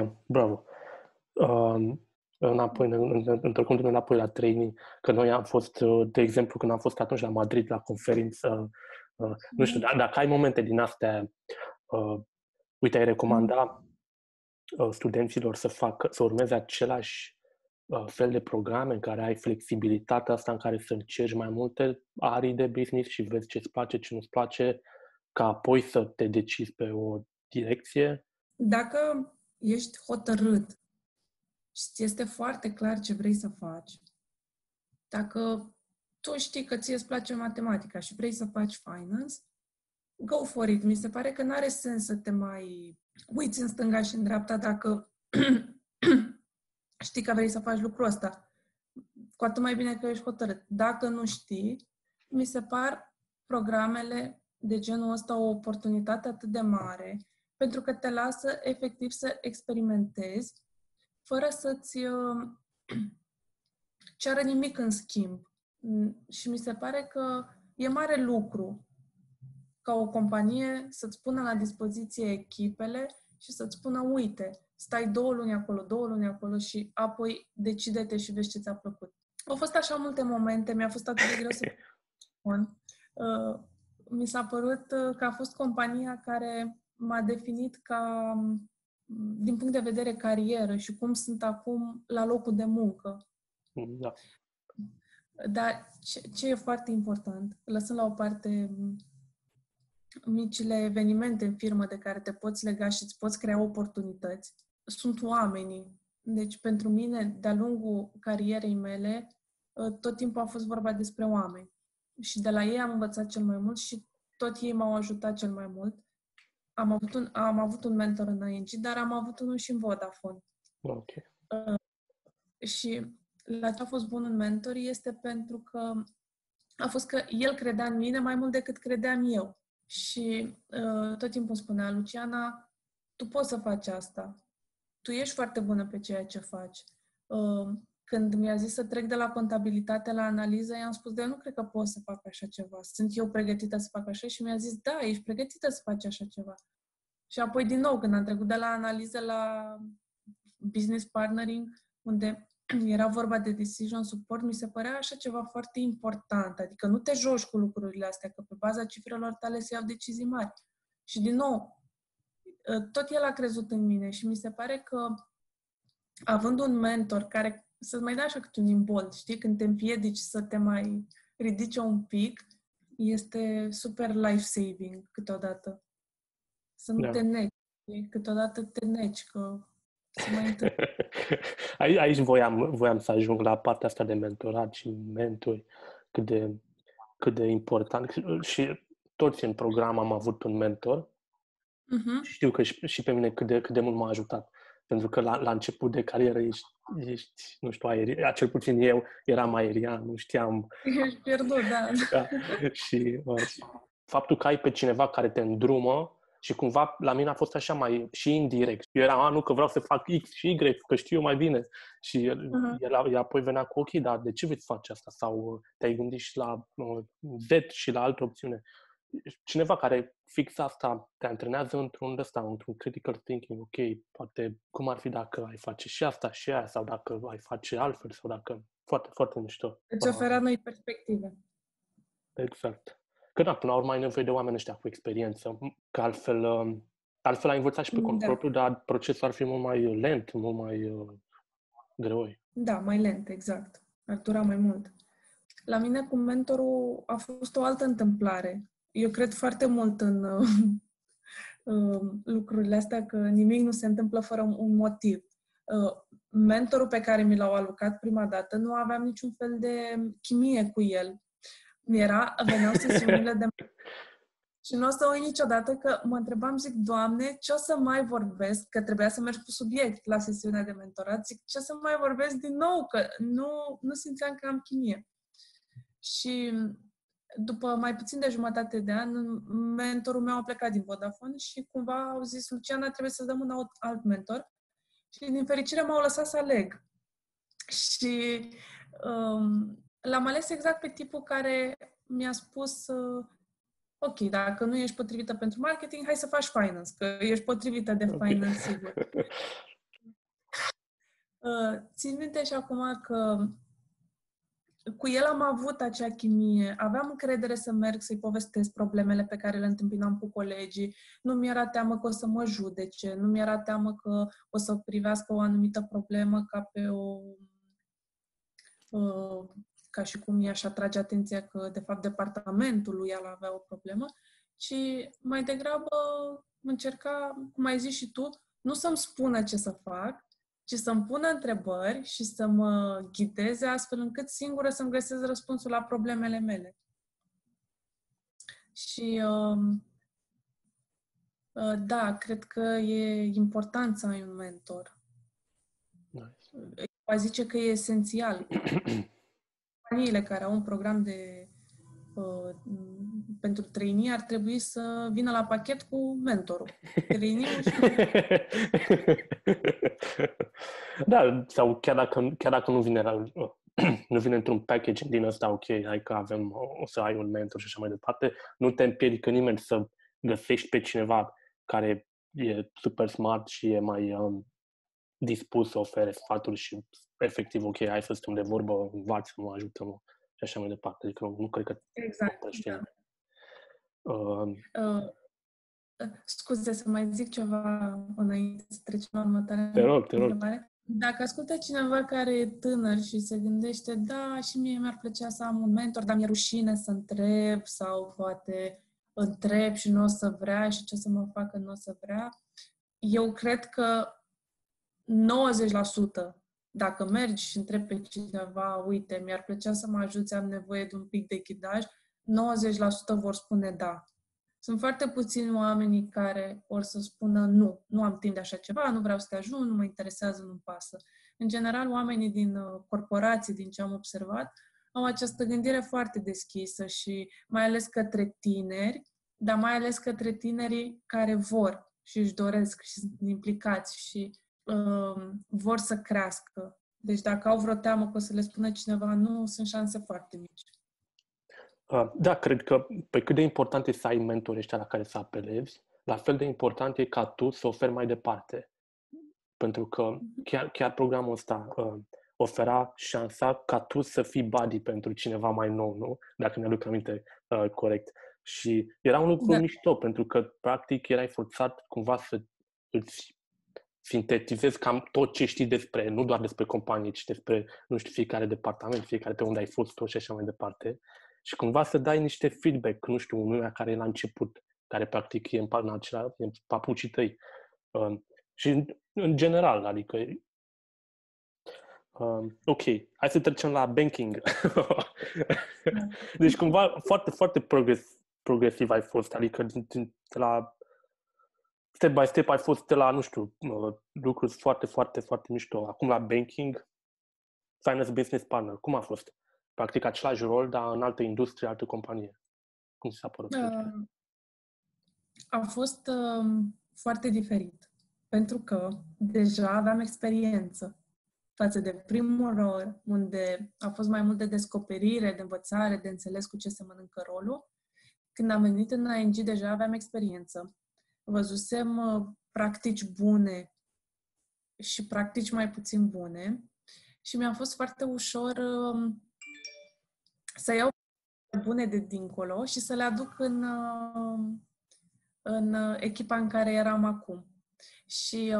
Întorcându-ne înapoi la training, că noi am fost, de exemplu, când am fost atunci la Madrid la conferință, nu știu, dacă ai momente din astea, uite, ai recomanda studenților să urmeze același fel de programe în care ai flexibilitatea asta, în care să încerci mai multe arii de business și vezi ce-ți place, ce nu-ți place, ca apoi să te decizi pe o direcție? Dacă ești hotărât și ți este foarte clar ce vrei să faci, dacă tu știi că ție îți place matematica și vrei să faci finance, go for it. Mi se pare că n-are sens să te mai uiți în stânga și în dreapta dacă știi că vrei să faci lucrul ăsta. Cu atât mai bine că ești hotărât. Dacă nu știi, mi se par programele de genul ăsta o oportunitate atât de mare, pentru că te lasă efectiv să experimentezi fără să-ți ceară nimic în schimb. Și mi se pare că e mare lucru ca o companie să-ți pună la dispoziție echipele și să-ți spună, uite, stai 2 luni acolo și apoi decide-te și vezi ce ți-a plăcut. Au fost așa multe momente, mi-a fost atât de greu să spun. Mi s-a părut că a fost compania care m-a definit ca, din punct de vedere carieră și cum sunt acum la locul de muncă. Da. Dar ce e foarte important, lăsând la o parte micile evenimente în firmă de care te poți lega și îți poți crea oportunități, sunt oamenii. Deci, pentru mine, de-a lungul carierei mele, tot timpul a fost vorba despre oameni. Și de la ei am învățat cel mai mult și tot ei m-au ajutat cel mai mult. Am avut un mentor în ING, dar am avut unul și în Vodafone. Ok. Și la ce a fost bun un mentor este pentru că a fost că el credea în mine mai mult decât credeam eu. Și tot timpul spunea, Luciana, tu poți să faci asta. Tu ești foarte bună pe ceea ce faci. Când mi-a zis să trec de la contabilitate la analiză, i-am spus, eu nu cred că pot să fac așa ceva. Sunt eu pregătită să fac așa? Și mi-a zis, da, ești pregătită să faci așa ceva. Și apoi, din nou, când am trecut de la analiză la business partnering, unde era vorba de decision support, mi se părea așa ceva foarte important. Adică nu te joci cu lucrurile astea, că pe baza cifrelor tale se iau decizii mari. Și, din nou, tot el a crezut în mine și mi se pare că, având un mentor care să-ți mai dea așa câte un imbold, știi, când te împiedici să te mai ridici un pic, este super life-saving câteodată. Să nu te neci. Câteodată te neci, că se mai întâmplă. Aici voiam să ajung la partea asta de mentorat și mentori, cât de important. Și toți în program am avut un mentor. Știu că și pe mine cât de mult m-a ajutat. Pentru că la început de carieră ești nu știu, cel puțin eu eram aerian, nu știam. Ești pierdut, da. Da. Și faptul că ai pe cineva care te îndrumă și cumva la mine a fost așa mai și indirect. Eu eram, nu că vreau să fac X și Y, că știu eu mai bine. Și el apoi venea cu ok, dar de ce veți face asta? Sau te-ai gândit și la Z și la altă opțiune. Cineva care fix asta te antrenează într-un critical thinking, ok, poate cum ar fi dacă ai face și asta și aia, sau dacă ai face altfel, sau dacă... Foarte, foarte mișto. Îți oferă noi perspective. Exact. Că da, până la urmă ai nevoie de oameni ăștia cu experiență, că altfel ai învățat și pe cont propriu, dar procesul ar fi mult mai lent, mult mai greoi. Da, mai lent, exact. Ar dura mai mult. La mine cu mentorul a fost o altă întâmplare. Eu cred foarte mult în lucrurile astea, că nimic nu se întâmplă fără un motiv. Mentorul pe care mi l-au alocat prima dată, nu aveam niciun fel de chimie cu el. Veneau sesiunile de... Și nu o să uit niciodată că mă întrebam, zic, Doamne, ce o să mai vorbesc? Că trebuia să merg cu subiect la sesiunea de mentorat. Zic, ce o să mai vorbesc din nou? Că nu simțeam că am chimie. Și după mai puțin de jumătate de an, mentorul meu a plecat din Vodafone și cumva au zis, Luciana, trebuie să dăm un alt mentor. Și din fericire m-au lăsat să aleg. Și l-am ales exact pe tipul care mi-a spus, ok, dacă nu ești potrivită pentru marketing, hai să faci finance, că ești potrivită de finance, sigur. Țin minte și acum că cu el am avut acea chimie, aveam încredere să merg să-i povestesc problemele pe care le întâmpinam cu colegii, nu mi-era teamă că o să mă judece, nu mi-era teamă că o să privească o anumită problemă ca pe ca și cum i-aș atrage atenția că, de fapt, departamentul lui el avea o problemă, ci mai degrabă încerca, cum ai zis și tu, nu să-mi spună ce să fac, ci să-mi pună întrebări și să mă ghideze astfel încât singură să-mi găsesc răspunsul la problemele mele. Și da, cred că e important să ai un mentor. Nice. Aș zice că e esențial. Companiile care au un program de pentru trainee ar trebui să vină la pachet cu mentorul. Trainee-ul și... Da, sau chiar dacă nu vine nu vine într-un package din ăsta, ok, hai că o să ai un mentor și așa mai departe, nu te împiedică nimeni să găsești pe cineva care e super smart și e mai dispus să ofere sfaturi și efectiv, ok, hai să stăm de vorbă, învață-mă, ajută-mă și așa mai departe. Adică nu cred că... Exact, da. Scuze, să mai zic ceva înainte să trecem la următoarea întrebare. Dacă ascultă cineva care e tânăr și se gândește, da, și mie mi-ar plăcea să am un mentor, dar mi-e rușine să întreb sau poate întreb și nu o să vrea și ce o să mă facă nu o să vrea, eu cred că 90%, dacă mergi și întrebi pe cineva, uite, mi-ar plăcea să mă ajuți, am nevoie de un pic de ghidaj, 90% vor spune da. Sunt foarte puțini oamenii care or să spună nu am timp de așa ceva, nu vreau să te ajut, nu mă interesează, nu-mi pasă. În general, oamenii din corporații, din ce am observat, au această gândire foarte deschisă și mai ales către tineri, dar mai ales către tinerii care vor și își doresc și sunt implicați și vor să crească. Deci dacă au vreo teamă că o să le spună cineva nu, sunt șanse foarte mici. Da, cred că pe cât de important e să ai mentori ăștia la care să apelezi, la fel de important e ca tu să oferi mai departe. Pentru că chiar programul ăsta ofera șansa ca tu să fii buddy pentru cineva mai nou, nu? Dacă mi-aduc aminte corect. Și era un lucru mișto, pentru că practic erai forțat cumva să îți sintetizezi cam tot ce știi despre, nu doar despre companie, ci despre, nu știu, fiecare departament, fiecare pe unde ai fost tu și așa mai departe. Și cumva să dai niște feedback, nu știu, unuia care e la început, care practic e în papucii tăi. Și în general, adică ok, hai să trecem la banking. Deci cumva foarte, foarte progresiv ai fost, adică de la step by step ai fost de la, nu știu, lucruri foarte, foarte, foarte mișto. Acum la banking, finance business partner, cum a fost? Practic același rol, dar în altă industrie, altă companie. Cum ți s-a părut? A fost foarte diferit, pentru că deja aveam experiență față de primul rol, unde a fost mai mult de descoperire, de învățare, de înțeles cu ce se mănâncă rolul. Când am venit în ING, deja aveam experiență. Văzusem practici bune și practici mai puțin bune și mi-a fost foarte ușor să iau bune de dincolo și să le aduc în echipa în care eram acum. Și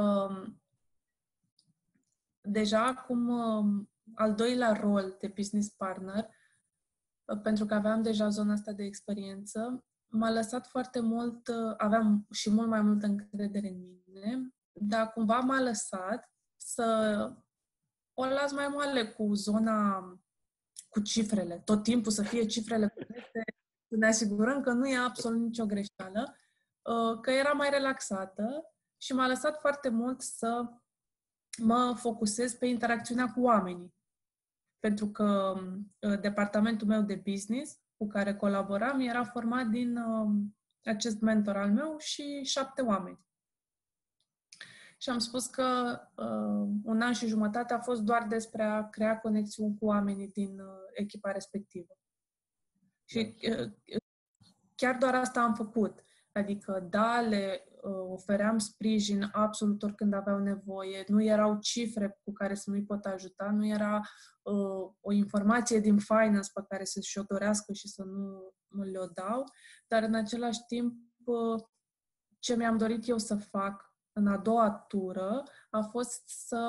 deja acum al doilea rol de business partner, pentru că aveam deja zona asta de experiență, m-a lăsat foarte mult, aveam și mult mai multă încredere în mine, dar cumva m-a lăsat să o las mai moale cu zona, cu cifrele. Tot timpul să fie cifrele corecte, să ne asigurăm că nu e absolut nicio greșeală, că era mai relaxată și m-a lăsat foarte mult să mă focusez pe interacțiunea cu oamenii. Pentru că departamentul meu de business cu care colaboram era format din acest mentor al meu și 7 oameni. Și am spus că 1 an și jumătate a fost doar despre a crea conexiuni cu oamenii din echipa respectivă. Și chiar doar asta am făcut. Adică, da, le ofeream sprijin absolut oricând aveau nevoie, nu erau cifre cu care să nu-i pot ajuta, nu era o informație din finance pe care să și-o dorească și să nu le-o dau, dar în același timp ce mi-am dorit eu să fac în a doua tură a fost să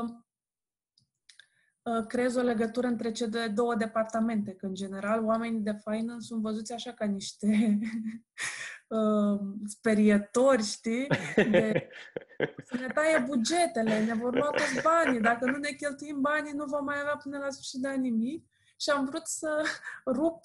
creez o legătură între cele 2 departamente, că în general oamenii de finance sunt văzuți așa ca niște sperietori, știi? Să ne taie bugetele, ne vor lua toți banii, dacă nu ne cheltuim banii, nu vom mai avea până la sfârșit de an nimic. Și am vrut să rup,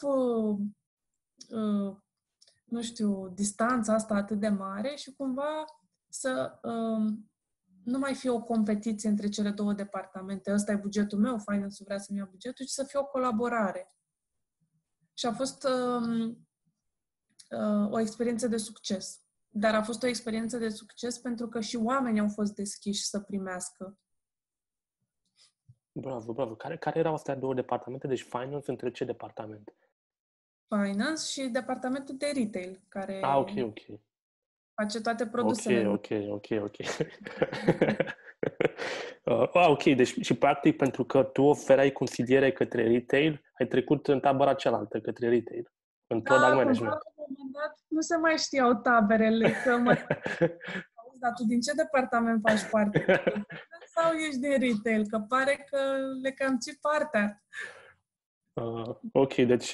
nu știu, distanța asta atât de mare și cumva să nu mai fie o competiție între cele 2 departamente. Ăsta e bugetul meu, finance-ul vrea să-mi ia bugetul, ci să fie o colaborare. Și a fost o experiență de succes. Dar a fost o experiență de succes pentru că și oamenii au fost deschiși să primească. Bravo, bravo. Care erau astea 2 departamente? Deci finance între ce departamente? Finance și departamentul de retail, care ok. face toate produsele. Ok. Ok, deci și practic pentru că tu oferai consiliere către retail, ai trecut în tabăra cealaltă, către retail, în product management. La un moment dat nu se mai știau taberele, că auzi, dar tu din ce departament faci parte? Sau ești din retail? Că pare că le cam ții partea. Ok, deci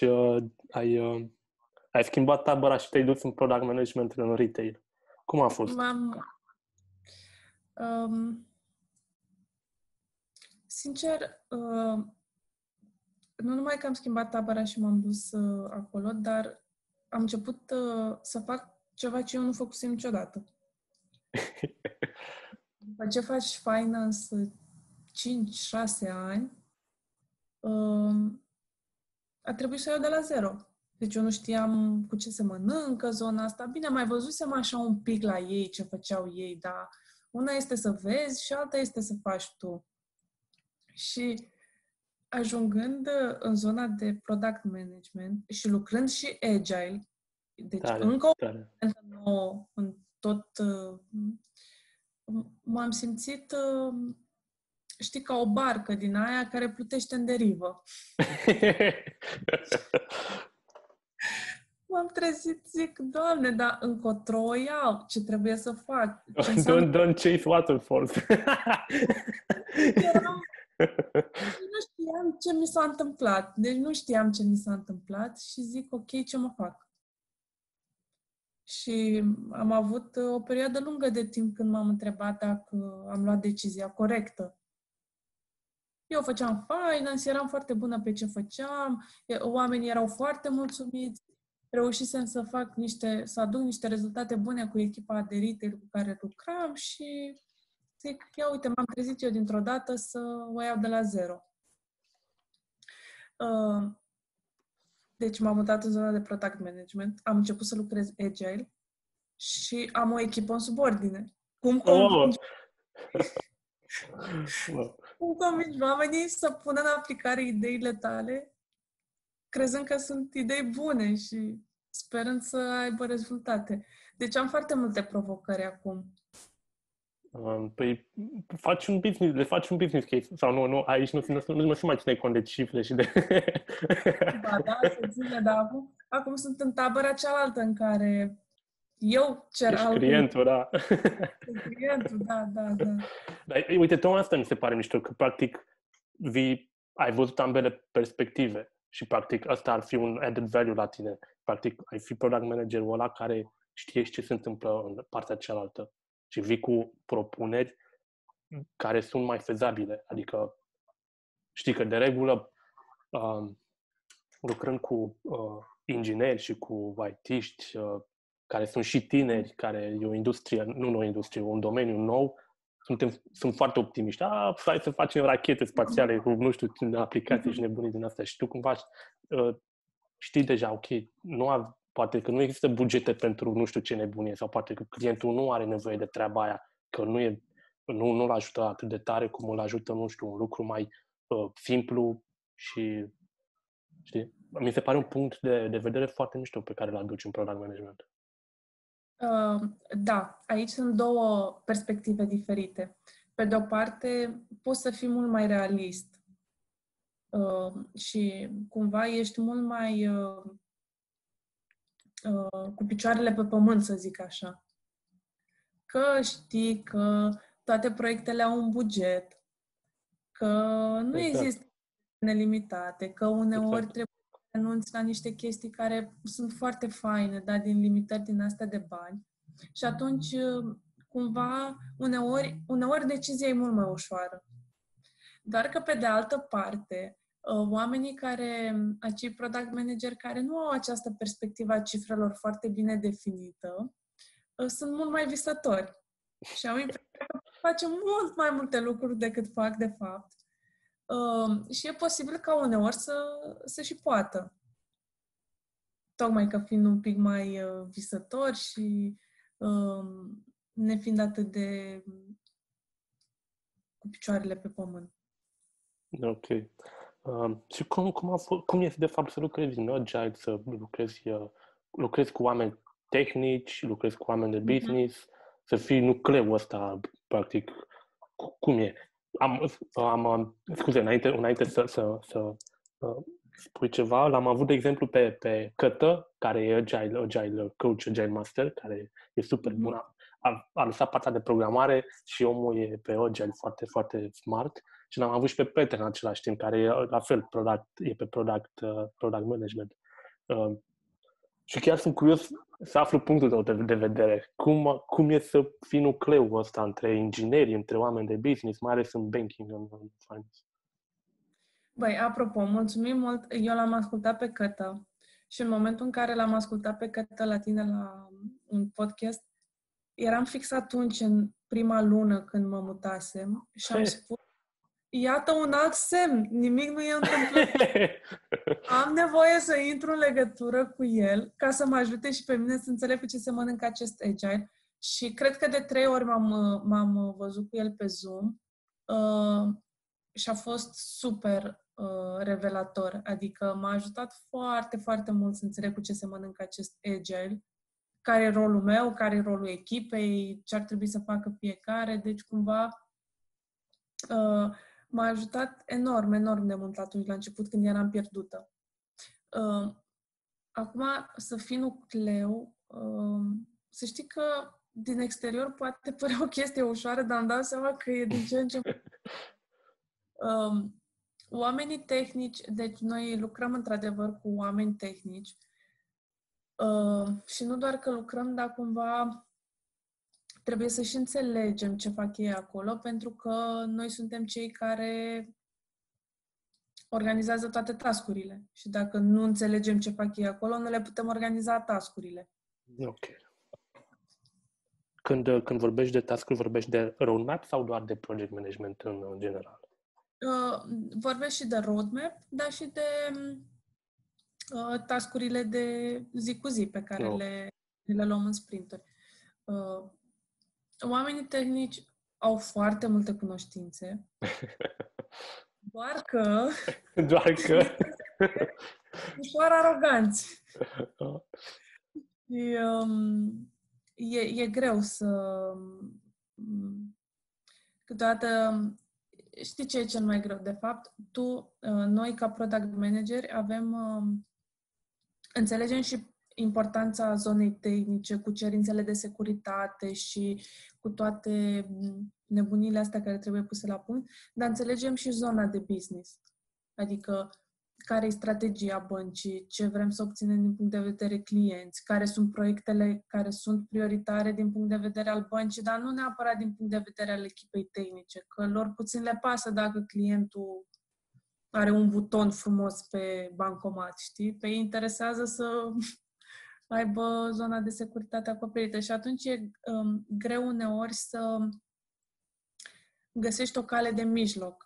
ai schimbat tabăra și te-ai dus în product management în retail. Cum a fost? Sincer, nu numai că am schimbat tabăra și m-am dus acolo, dar am început să fac ceva ce eu nu făcusem niciodată. După ce faci finance 5-6 ani, a trebuit să o iau de la zero. Deci eu nu știam cu ce se mănâncă zona asta. Bine, mai văzusem așa un pic la ei ce făceau ei, dar una este să vezi și alta este să faci tu. Și ajungând în zona de product management și lucrând și agile, deci încă o nouă în tot, m-am simțit, știi, ca o barcă din aia care plutește în derivă. M-am trezit, zic, Doamne, dar încotro o iau, ce trebuie să fac? Don't chase waterfalls. Nu știam ce mi s-a întâmplat. Deci nu știam ce mi s-a întâmplat și zic, ok, ce mă fac? Și am avut o perioadă lungă de timp când m-am întrebat dacă am luat decizia corectă. Eu făceam finance, eram foarte bună pe ce făceam, oamenii erau foarte mulțumiți, reușisem să aduc niște rezultate bune cu echipa de retail cu care lucram și zic, ia uite, m-am trezit eu dintr-o dată să o iau de la zero. Deci m-am mutat în zona de product management, am început să lucrez agile și am o echipă în subordine. Cum convingi oamenii să pună în aplicare ideile tale, crezând că sunt idei bune și sperând să aibă rezultate. Deci am foarte multe provocări acum. Păi le faci un business case sau nu, aici nu se mai ține cont de cifre și de... Ba da, se ține, dar acum sunt în tabăra cealaltă în care eu cer ești clientul, da. Clientul, da. Dar uite, tocmai asta mi se pare mișto, că practic ai văzut ambele perspective și practic asta ar fi un added value la tine. Practic ai fi product managerul ăla care știe ce se întâmplă în partea cealaltă și vii cu propuneri care sunt mai fezabile. Adică știi că de regulă lucrând cu ingineri și cu IT-ști care sunt și tineri, care e o industrie, nu o industrie, un domeniu nou, sunt foarte optimiști. Hai să facem rachete spațiale cu, nu știu, aplicații și nebunii din astea. Și tu cumva știi deja, ok, poate că nu există bugete pentru nu știu ce nebunie sau poate că clientul nu are nevoie de treaba aia, că nu-l ajută atât de tare cum îl ajută, nu știu, un lucru mai simplu și, știi? Mi se pare un punct de vedere foarte mișto pe care îl aduci în product management. Da, aici sunt două perspective diferite. Pe de o parte, poți să fii mult mai realist și cumva ești mult mai cu picioarele pe pământ, să zic așa. Că știi că toate proiectele au un buget, că nu există nelimitate, că uneori trebuie să renunți la niște chestii care sunt foarte faine, dar din limitări din astea de bani. Și atunci, cumva, uneori decizia e mult mai ușoară. Doar că, pe de altă parte, oamenii acei product manager care nu au această perspectivă a cifrelor foarte bine definită, sunt mult mai visători. Și am impresia că facem mult mai multe lucruri decât fac de fapt. Și e posibil ca uneori să și poată. Tocmai că fiind un pic mai visător și nefiind atât de cu picioarele pe pământ. Ok. Și cum este de fapt să lucrezi în Agile, să lucrezi cu oameni tehnici, lucrezi cu oameni de business, să fii nucleul ăsta, practic, cum e? Scuze, înainte să spui ceva, l-am avut, de exemplu, pe Cătă, care e Agile Coach, Agile Master, care e super bună. A lăsat partea de programare și omul e pe Agile foarte, foarte smart. Și l-am avut și pe Peter în același timp, care e la fel, e pe product management. Și chiar sunt curios să aflu punctul tău de vedere. Cum e să fii nucleul ăsta între ingineri, între oameni de business, mai ales în banking, în finance? Băi, apropo, mulțumim mult. Eu l-am ascultat pe Cătă și în momentul în care l-am ascultat pe Cătă la tine la un podcast, eram fix atunci, în prima lună când mă mutasem și am spus, iată un alt semn, nimic nu e întâmplat. Am nevoie să intru în legătură cu el ca să mă ajute și pe mine să înțeleg cu ce se mănâncă acest agile. Și cred că de 3 ori m-am văzut cu el pe Zoom și a fost super revelator. Adică m-a ajutat foarte, foarte mult să înțeleg cu ce se mănâncă acest agile, care e rolul meu, care e rolul echipei, ce ar trebui să facă fiecare. Deci, cumva, m-a ajutat enorm, enorm de mult atunci, la început, când eram pierdută. Acum, să fii nucleu, să știi că din exterior poate părea o chestie ușoară, dar îmi dau seama că e din ce în ce... Oamenii tehnici, deci noi lucrăm într-adevăr cu oameni tehnici și nu doar că lucrăm, dar cumva trebuie să și înțelegem ce fac ei acolo, pentru că noi suntem cei care organizează toate task-urile. Și dacă nu înțelegem ce fac ei acolo, nu le putem organiza task-urile. Ok. Când vorbești de task-uri, vorbești de roadmap sau doar de project management în general? Vorbesc și de roadmap, dar și de task-urile de zi cu zi pe care le luăm în sprinturi. Oamenii tehnici au foarte multe cunoștințe, doar că ușor aroganți. E greu să... Câteodată, știi ce e cel mai greu? De fapt, noi ca product manageri înțelegem și importanța zonei tehnice, cu cerințele de securitate și cu toate nebunile astea care trebuie puse la punct, dar înțelegem și zona de business. Adică care e strategia băncii, ce vrem să obținem din punct de vedere clienți, care sunt proiectele care sunt prioritare din punct de vedere al băncii, dar nu neapărat din punct de vedere al echipei tehnice, că lor puțin le pasă dacă clientul are un buton frumos pe bancomat, știi? Pe ei interesează să aibă zona de securitate acoperită și atunci e greu uneori să găsești o cale de mijloc.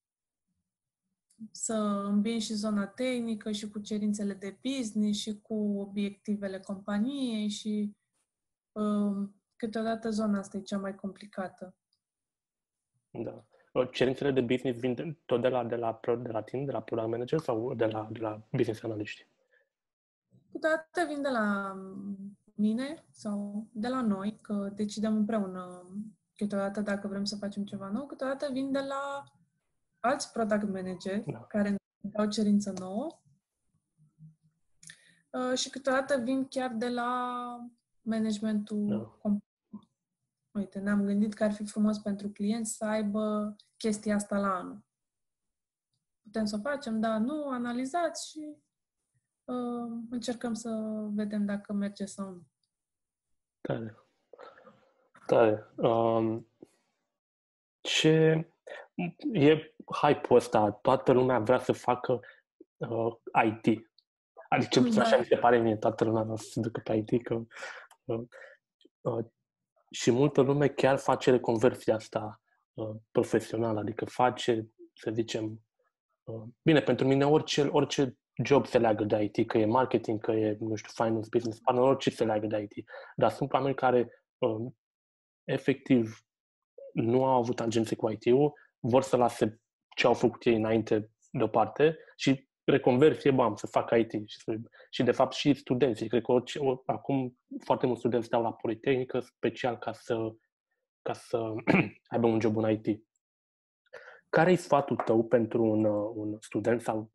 Să îmbini și zona tehnică și cu cerințele de business și cu obiectivele companiei și câteodată zona asta e cea mai complicată. Da. Cerințele de business vin tot de la tine, de la product manager sau de la business analyști? Câteodată vin de la mine sau de la noi, că decidem împreună câteodată dacă vrem să facem ceva nou, câteodată vin de la alți product manageri care ne dau cerință nouă și câteodată vin chiar de la managementul companiei. Uite, ne-am gândit că ar fi frumos pentru clienți să aibă chestia asta la anul. Putem să o facem, da, nu, analizați și încercăm să vedem dacă merge sau nu. Tare. Tare. Ce e hype-ul ăsta? Toată lumea vrea să facă IT. Adică așa mi se pare mie, toată lumea vrea să se ducă pe IT. Și multă lume chiar face reconversia asta profesională. Adică face, să zicem, bine, pentru mine orice job se leagă de IT, că e marketing, că e, nu știu, finance, business partner, orice se leagă de IT. Dar sunt oameni care efectiv nu au avut tangențe cu IT-ul, vor să lase ce au făcut ei înainte deoparte și reconversie, să fac IT. Și de fapt și studenții, cred că acum foarte mulți studenți stau la Politehnică special ca să aibă un job în IT. Care e sfatul tău pentru un student sau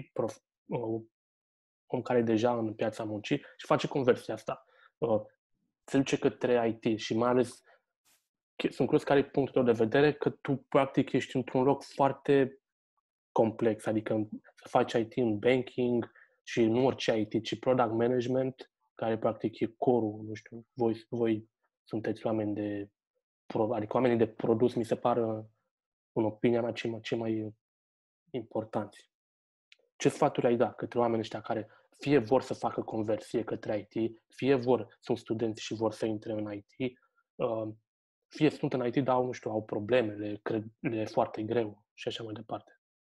om care e deja în piața muncii și face conversia asta? Se duce către IT și mai ales sunt curios care e punctul tău de vedere că tu practic ești într-un loc foarte complex, adică să faci IT în banking și nu orice IT, ci product management, care practic e core-ul, nu știu, voi sunteți oameni adică oamenii de produs mi se par, în opinia mea, cei mai importanți. Ce sfaturi ai da către oamenii ăștia care fie vor să facă conversie către IT, fie sunt studenți și vor să intre în IT, fie sunt în IT, dar au probleme, le e foarte greu și așa mai departe.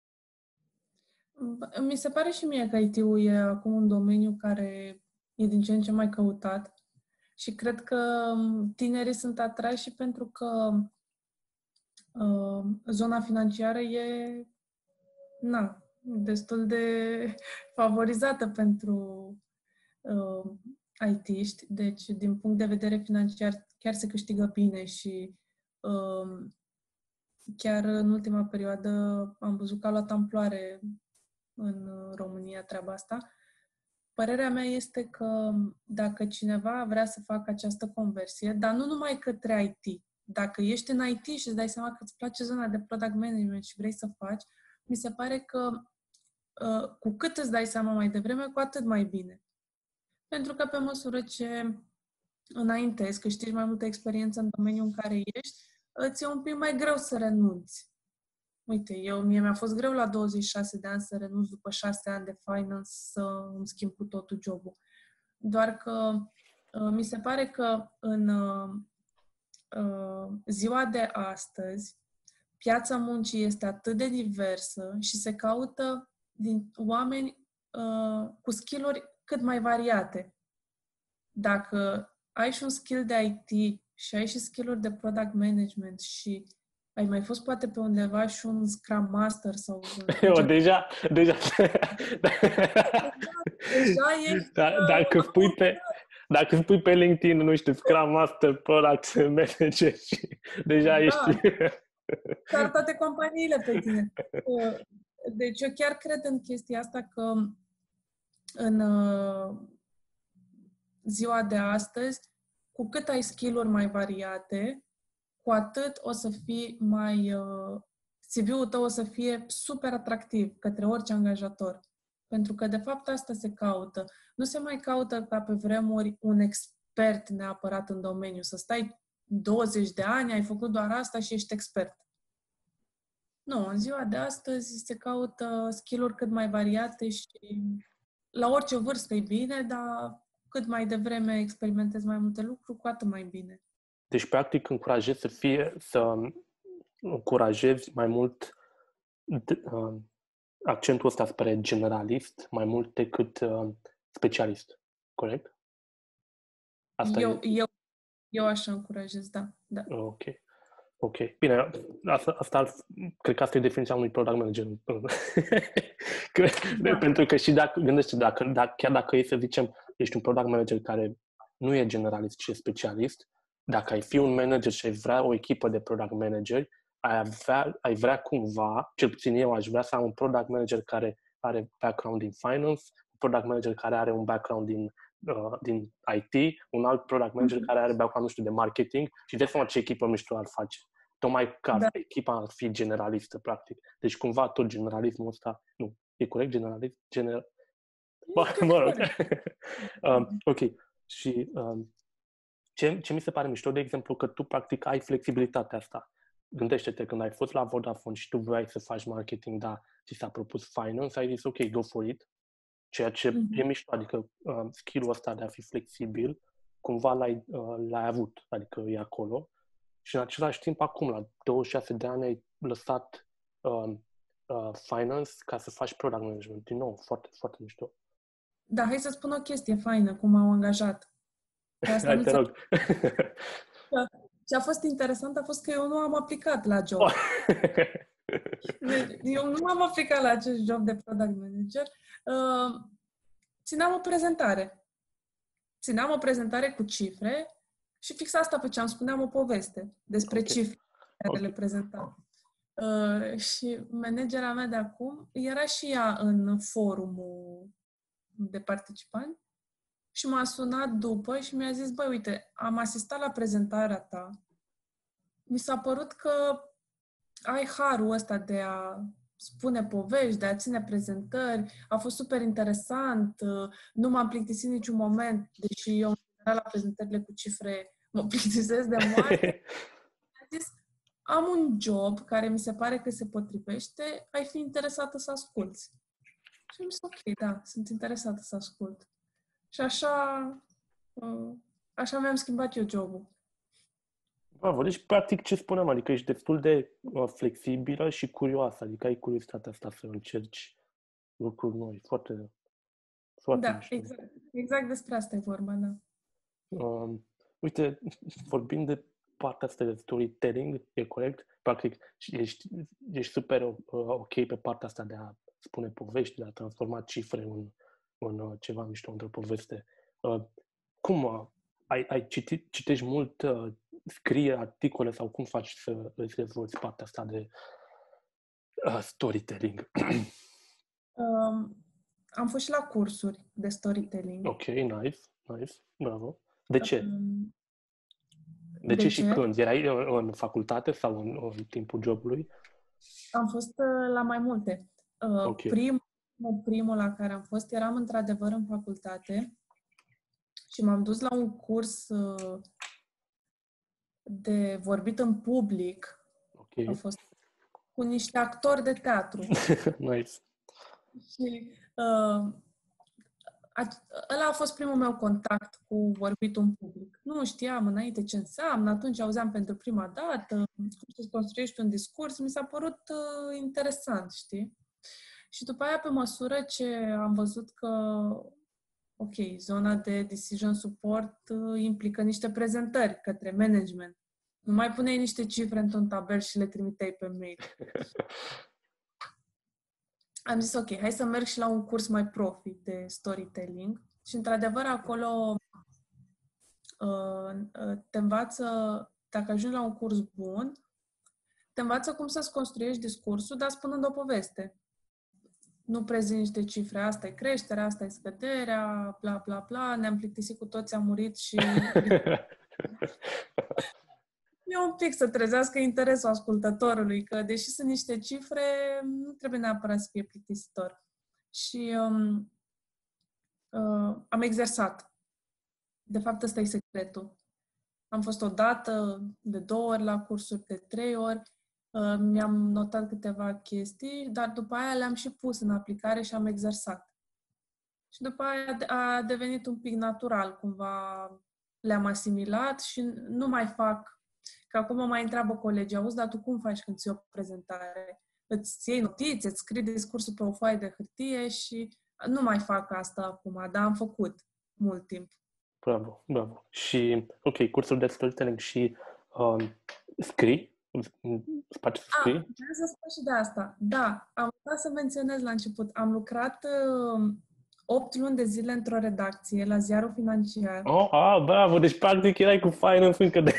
Mi se pare și mie că IT-ul e acum un domeniu care e din ce în ce mai căutat și cred că tinerii sunt atrași pentru că zona financiară e destul de favorizată pentru IT-ști. Deci, din punct de vedere financiar, chiar se câștigă bine și chiar în ultima perioadă am văzut că a luat amploare în România treaba asta. Părerea mea este că dacă cineva vrea să facă această conversie, dar nu numai către IT, dacă ești în IT și îți dai seama că îți place zona de product management și vrei să faci, mi se pare că cu cât îți dai seama mai devreme, cu atât mai bine. Pentru că pe măsură ce înaintezi, câștigi mai multă experiență în domeniul în care ești, îți e un pic mai greu să renunți. Uite, mie mi-a fost greu la 26 de ani să renunț după 6 ani de finance să îmi schimb cu totul jobul. Doar că mi se pare că în ziua de astăzi piața muncii este atât de diversă și se caută din oameni cu skill-uri cât mai variate. Dacă ai și un skill de IT și ai și skill-uri de product management și ai mai fost poate pe undeva și un Scrum Master sau... Deja e... Dacă spui pe LinkedIn, nu știu, Scrum Master, Product Manager și deja ești... Dar toate companiile pe tine. Deci eu chiar cred în chestia asta că în ziua de astăzi, cu cât ai skill-uri mai variate, cu atât o să fii mai... CV-ul tău o să fie super atractiv către orice angajator. Pentru că, de fapt, asta se caută. Nu se mai caută ca pe vremuri un expert neapărat în domeniu. Să stai 20 de ani, ai făcut doar asta și ești expert. Nu, în ziua de astăzi se caută skill-uri cât mai variate și la orice vârstă e bine, dar cât mai devreme experimentezi mai multe lucruri, cu atât mai bine. Deci, practic, să încurajezi mai mult accentul ăsta spre generalist, mai mult decât specialist. Corect? Asta eu așa încurajez, da. Ok. Bine, asta cred că asta e definiția unui product manager. Pentru că și chiar dacă e să zicem, ești un product manager care nu e generalist, ci e specialist, dacă ai fi un manager și ai vrea o echipă de product manageri, ai vrea cumva, cel puțin eu aș vrea să am un product manager care are background din finance, un product manager care are un background din IT, un alt product manager care are background, nu știu, de marketing și de seama ce echipă mișto ar face. Tocmai ca echipa ar fi generalistă, practic. Deci cumva tot generalismul ăsta, nu, e corect generalist? Mă rog. Ok. Și ce mi se pare mișto, de exemplu, că tu practic ai flexibilitatea asta. Gândește-te, când ai fost la Vodafone și tu vrei să faci marketing, dar ți s-a propus finance, ai zis, ok, go for it. Ceea ce e mișto, adică skill-ul ăsta de a fi flexibil, cumva l-ai avut, adică e acolo. Și în același timp, acum, la 26 de ani, ai lăsat finance ca să faci product management. Din nou, foarte, foarte mișto. Da, hai să spun o chestie faină, cum m-au angajat. Hai, te rog. Ce a fost interesant a fost că eu nu am aplicat la job. Eu nu am aplicat la acest job de product manager. Țineam o prezentare cu cifre și fix asta făceam, spuneam o poveste despre cifre care le prezentam. Și managera mea de acum era și ea în forumul de participanți și m-a sunat după și mi-a zis, băi, uite, am asistat la prezentarea ta. Mi s-a părut că ai harul ăsta de a spune povești, de a ține prezentări. A fost super interesant. Nu m-am plictisit niciun moment, deși eu la prezentările cu cifre mă plictisesc de moarte. A zis, am un job care mi se pare că se potrivește, ai fi interesată să asculți. Și am zis, ok, da, sunt interesată să ascult. Și așa mi-am schimbat eu jobul. Bravo, deci practic ce spuneam, adică ești destul de flexibilă și curioasă, adică ai curiozitatea asta să încerci lucruri noi, foarte, foarte Da, mișto. exact. Exact despre asta e vorba, da. Uite, vorbind de partea asta de storytelling, e corect? Practic, ești super ok pe partea asta de a spune povești, de a transforma cifre în ceva mișto, într-o poveste. Cum citești mult, scrii articole sau cum faci să îți dezvolți partea asta de storytelling? Am fost și la cursuri de storytelling. Ok, nice, bravo. De ce? De De ce și ce? când? Erai în facultate sau în timpul jobului? Am fost la mai multe. Ok. Primul la care am fost, eram într-adevăr în facultate și m-am dus la un curs de vorbit în public. Ok. A fost cu niște actori de teatru. Nice. Și ăla a fost primul meu contact cu vorbitul în public. Nu știam înainte ce înseamnă, atunci auzeam pentru prima dată cum să-ți construiești un discurs, mi s-a părut interesant, știi? Și după aia, pe măsură ce am văzut că, ok, zona de decision support implică niște prezentări către management. Nu mai puneai niște cifre într-un tabel și le trimiteai pe mail. Am zis, ok, hai să merg și la un curs mai profi de storytelling. Și, într-adevăr, acolo te învață, dacă ajungi la un curs bun, te învață cum să-ți construiești discursul, dar spunând o poveste. Nu prezinți de cifre, asta e creșterea, asta e scăderea, bla, bla, bla, ne-am plictisit cu toți, am murit și... E un pic să trezească interesul ascultătorului, că deși sunt niște cifre, nu trebuie neapărat să fie plictisitor. Și am exersat. De fapt, ăsta e secretul. Am fost o dată, de 2 ori la cursuri, de 3 ori, mi-am notat câteva chestii, dar după aia le-am și pus în aplicare și am exersat. Și după aia a devenit un pic natural, cumva le-am asimilat și nu mai fac. Că acum mă mai întreabă colegii, auzi, dar tu cum faci când ții o prezentare? Îți iei notițe, îți scrii discursul pe o foaie de hârtie și nu mai fac asta acum, dar am făcut mult timp. Bravo. Și, ok, cursul de storytelling și scrii? Îți place să scrii? Vreau să spun și de asta. Da, am uitat să menționez la început. Am lucrat 8 luni de zile într-o redacție la Ziarul Financiar. Bravo! Deci, practic, erai cu finance încă de...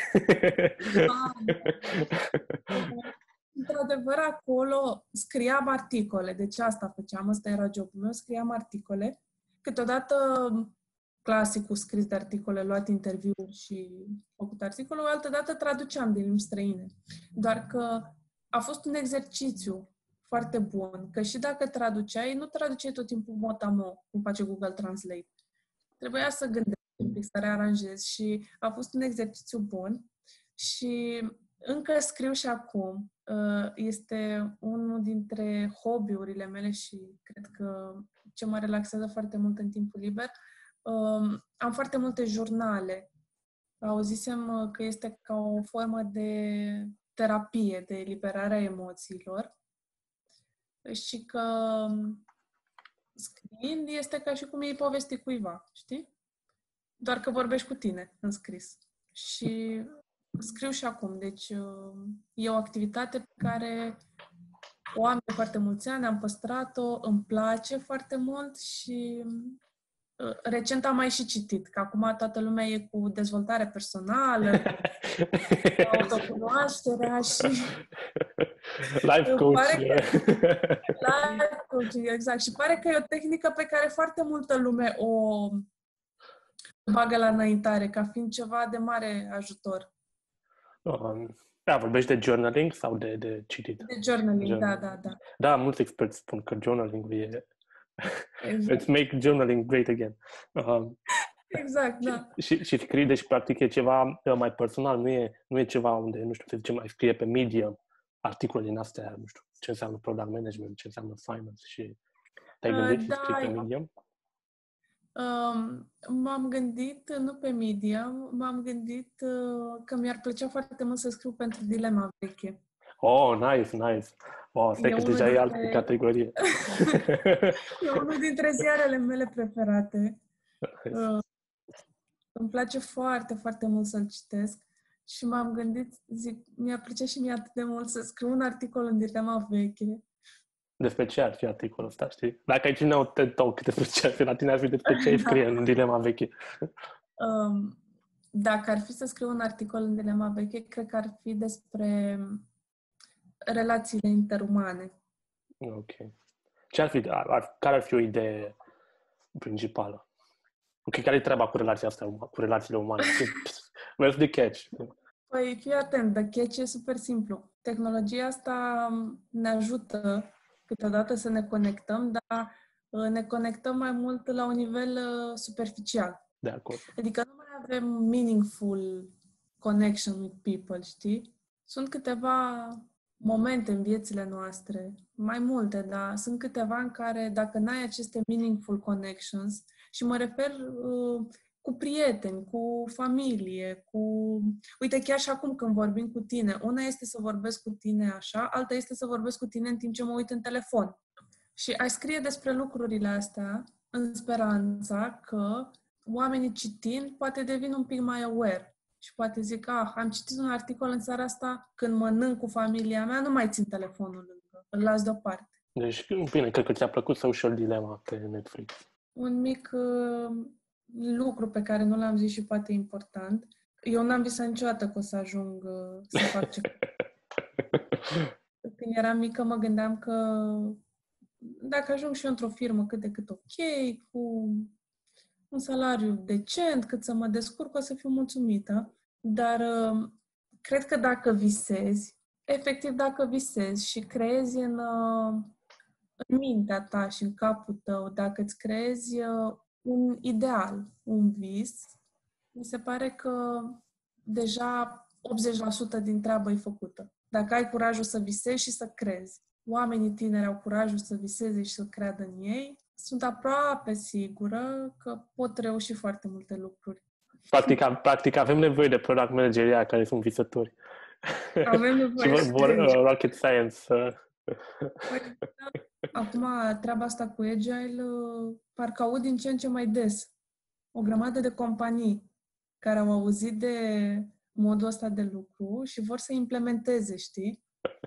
Într-adevăr, acolo scriam articole. Deci asta făceam, ăsta era jobul meu, scriam articole. Câteodată clasicul scris de articole, luat interviuri și făcut articole, o altă dată traduceam din limbi străine. Doar că a fost un exercițiu foarte bun, că și dacă traduceai, nu traduceai tot timpul mot-a-mot, cum face Google Translate. Trebuia să gândești un pic, să rearanjezi și a fost un exercițiu bun și încă scriu și acum. Este unul dintre hobby-urile mele și cred că ce mă relaxează foarte mult în timpul liber. Am foarte multe jurnale. Auzisem că este ca o formă de terapie, de eliberare a emoțiilor și că scriind este ca și cum iei povesti cuiva, știi? Doar că vorbești cu tine în scris. Și scriu și acum. Deci e o activitate pe care o am de foarte mulți ani, am păstrat-o, îmi place foarte mult și recent am mai și citit, că acum toată lumea e cu dezvoltare personală, cu autocunoașterea și... Life coach. Life coaching, exact. Și pare că e o tehnică pe care foarte multă lume o bagă la înaintare, ca fiind ceva de mare ajutor. Vorbești de journaling sau de citit? De journaling, da. Da, mulți experți spun că journaling e... Exact. Let's make journaling great again. Exact, da. Și scrii, deci practic e ceva mai personal, nu e ceva unde, nu știu, să zicem, mai scrie pe Medium articole din astea, nu știu, ce înseamnă product management, ce înseamnă finance și te-ai gândit să scrii pe Da, Medium? m-am gândit, nu pe Medium, m-am gândit că mi-ar plăcea foarte mult să scriu pentru Dilema Veche. Oh, nice. Oh, stai E că unul deja e altă dintre, categorie. e unul dintre ziarele mele preferate. Îmi place foarte, foarte mult să-l citesc și m-am gândit, zic, mi-a plăcea și mie atât de mult să scriu un articol în Dilema Veche. Despre ce ar fi articolul ăsta, știi? Dacă ai ține un TED Talk despre ce ar fi, la tine ar fi despre ce ai scrie în Dilema Veche. Dacă ar fi să scriu un articol în Dilema Veche, cred că ar fi despre relațiile interumane. Ok. Ce ar fi, care ar fi o idee principală? Ok, care e treaba cu relația asta, cu relațiile umane? Where's the catch? Păi, fii atent, the catch e super simplu. Tehnologia asta ne ajută câteodată să ne conectăm, dar ne conectăm mai mult la un nivel superficial. De acord. Adică nu mai avem meaningful connection with people, știi? Sunt câteva momente în viețile noastre, mai multe, dar sunt câteva în care dacă n-ai aceste meaningful connections, și mă refer cu prieteni, cu familie, cu... Uite, chiar și acum când vorbim cu tine, una este să vorbesc cu tine așa, alta este să vorbesc cu tine în timp ce mă uit în telefon. Și ai scrie despre lucrurile astea în speranța că oamenii citind poate devin un pic mai aware. Și poate zic, am citit un articol în seara asta, când mănânc cu familia mea, nu mai țin telefonul lângă, îl las deoparte. Deci, bine, cred că ți-a plăcut Social Dilemma pe Netflix. Un mic lucru pe care nu l-am zis și poate important. Eu n-am visat niciodată că o să ajung să fac ceva. Când eram mică mă gândeam că dacă ajung și eu într-o firmă cât de cât ok, cu un salariu decent, cât să mă descurc, o să fiu mulțumită. Dar cred că dacă visezi, efectiv dacă visezi și creezi în mintea ta și în capul tău, dacă îți creezi un ideal, un vis, mi se pare că deja 80% din treabă e făcută. Dacă ai curajul să visezi și să crezi. Oamenii tineri au curajul să viseze și să creadă în ei, sunt aproape sigură că pot reuși foarte multe lucruri. Practic avem nevoie de product manageri care sunt visători. Avem nevoie și vor rocket science. Păi, acum, treaba asta cu Agile, parcă aud din ce în ce mai des. O grămadă de companii care au auzit de modul ăsta de lucru și vor să implementeze, știi?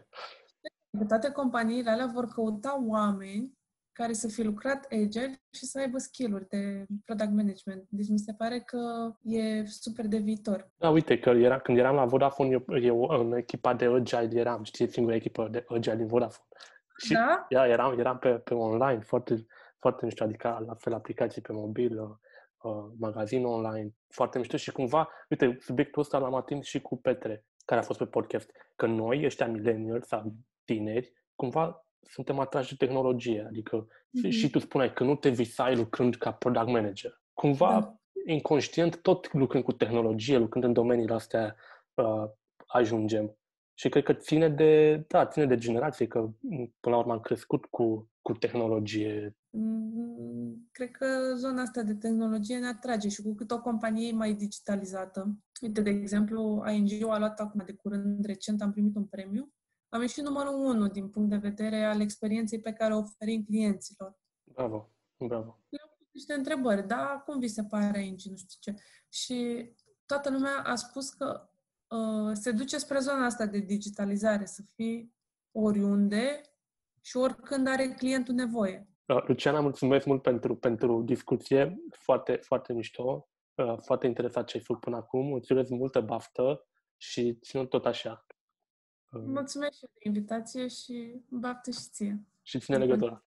De toate companiile alea vor căuta oameni care să fi lucrat Agile și să aibă skill-uri de product management. Deci mi se pare că e super de viitor. Da, uite, că când eram la Vodafone, eu în echipa de Agile eram, știi, singura echipă de Agile din Vodafone. Și Da? eram pe online, foarte, foarte mișto, adică la fel aplicații pe mobil, magazin online, foarte mișto și cumva, uite, subiectul ăsta l-am atins și cu Petre, care a fost pe podcast, că noi, ăștia millennials sau tineri, cumva suntem atrași de tehnologie, adică și tu spuneai că nu te visai lucrând ca product manager. Cumva, inconștient, tot lucrând cu tehnologie, lucrând în domeniile astea, ajungem. Și cred că ține de generație, că până la urmă am crescut cu tehnologie. Cred că zona asta de tehnologie ne atrage și cu cât o companie e mai digitalizată. Uite, de exemplu, ING-ul a luat acum de curând, recent, am primit un premiu. Am ieșit numărul 1 din punct de vedere al experienței pe care o oferim clienților. Bravo. Le-am pus niște întrebări, da, cum vi se pare ING, nu știu ce. Și toată lumea a spus că se duce spre zona asta de digitalizare, să fii oriunde și oricând are clientul nevoie. Luciana, mulțumesc mult pentru discuție, foarte, foarte mișto, foarte interesat ce ai făcut până acum, îți urez multă baftă și ține tot așa. Mulțumesc și de invitație și baftă și ție. Și ține legătura.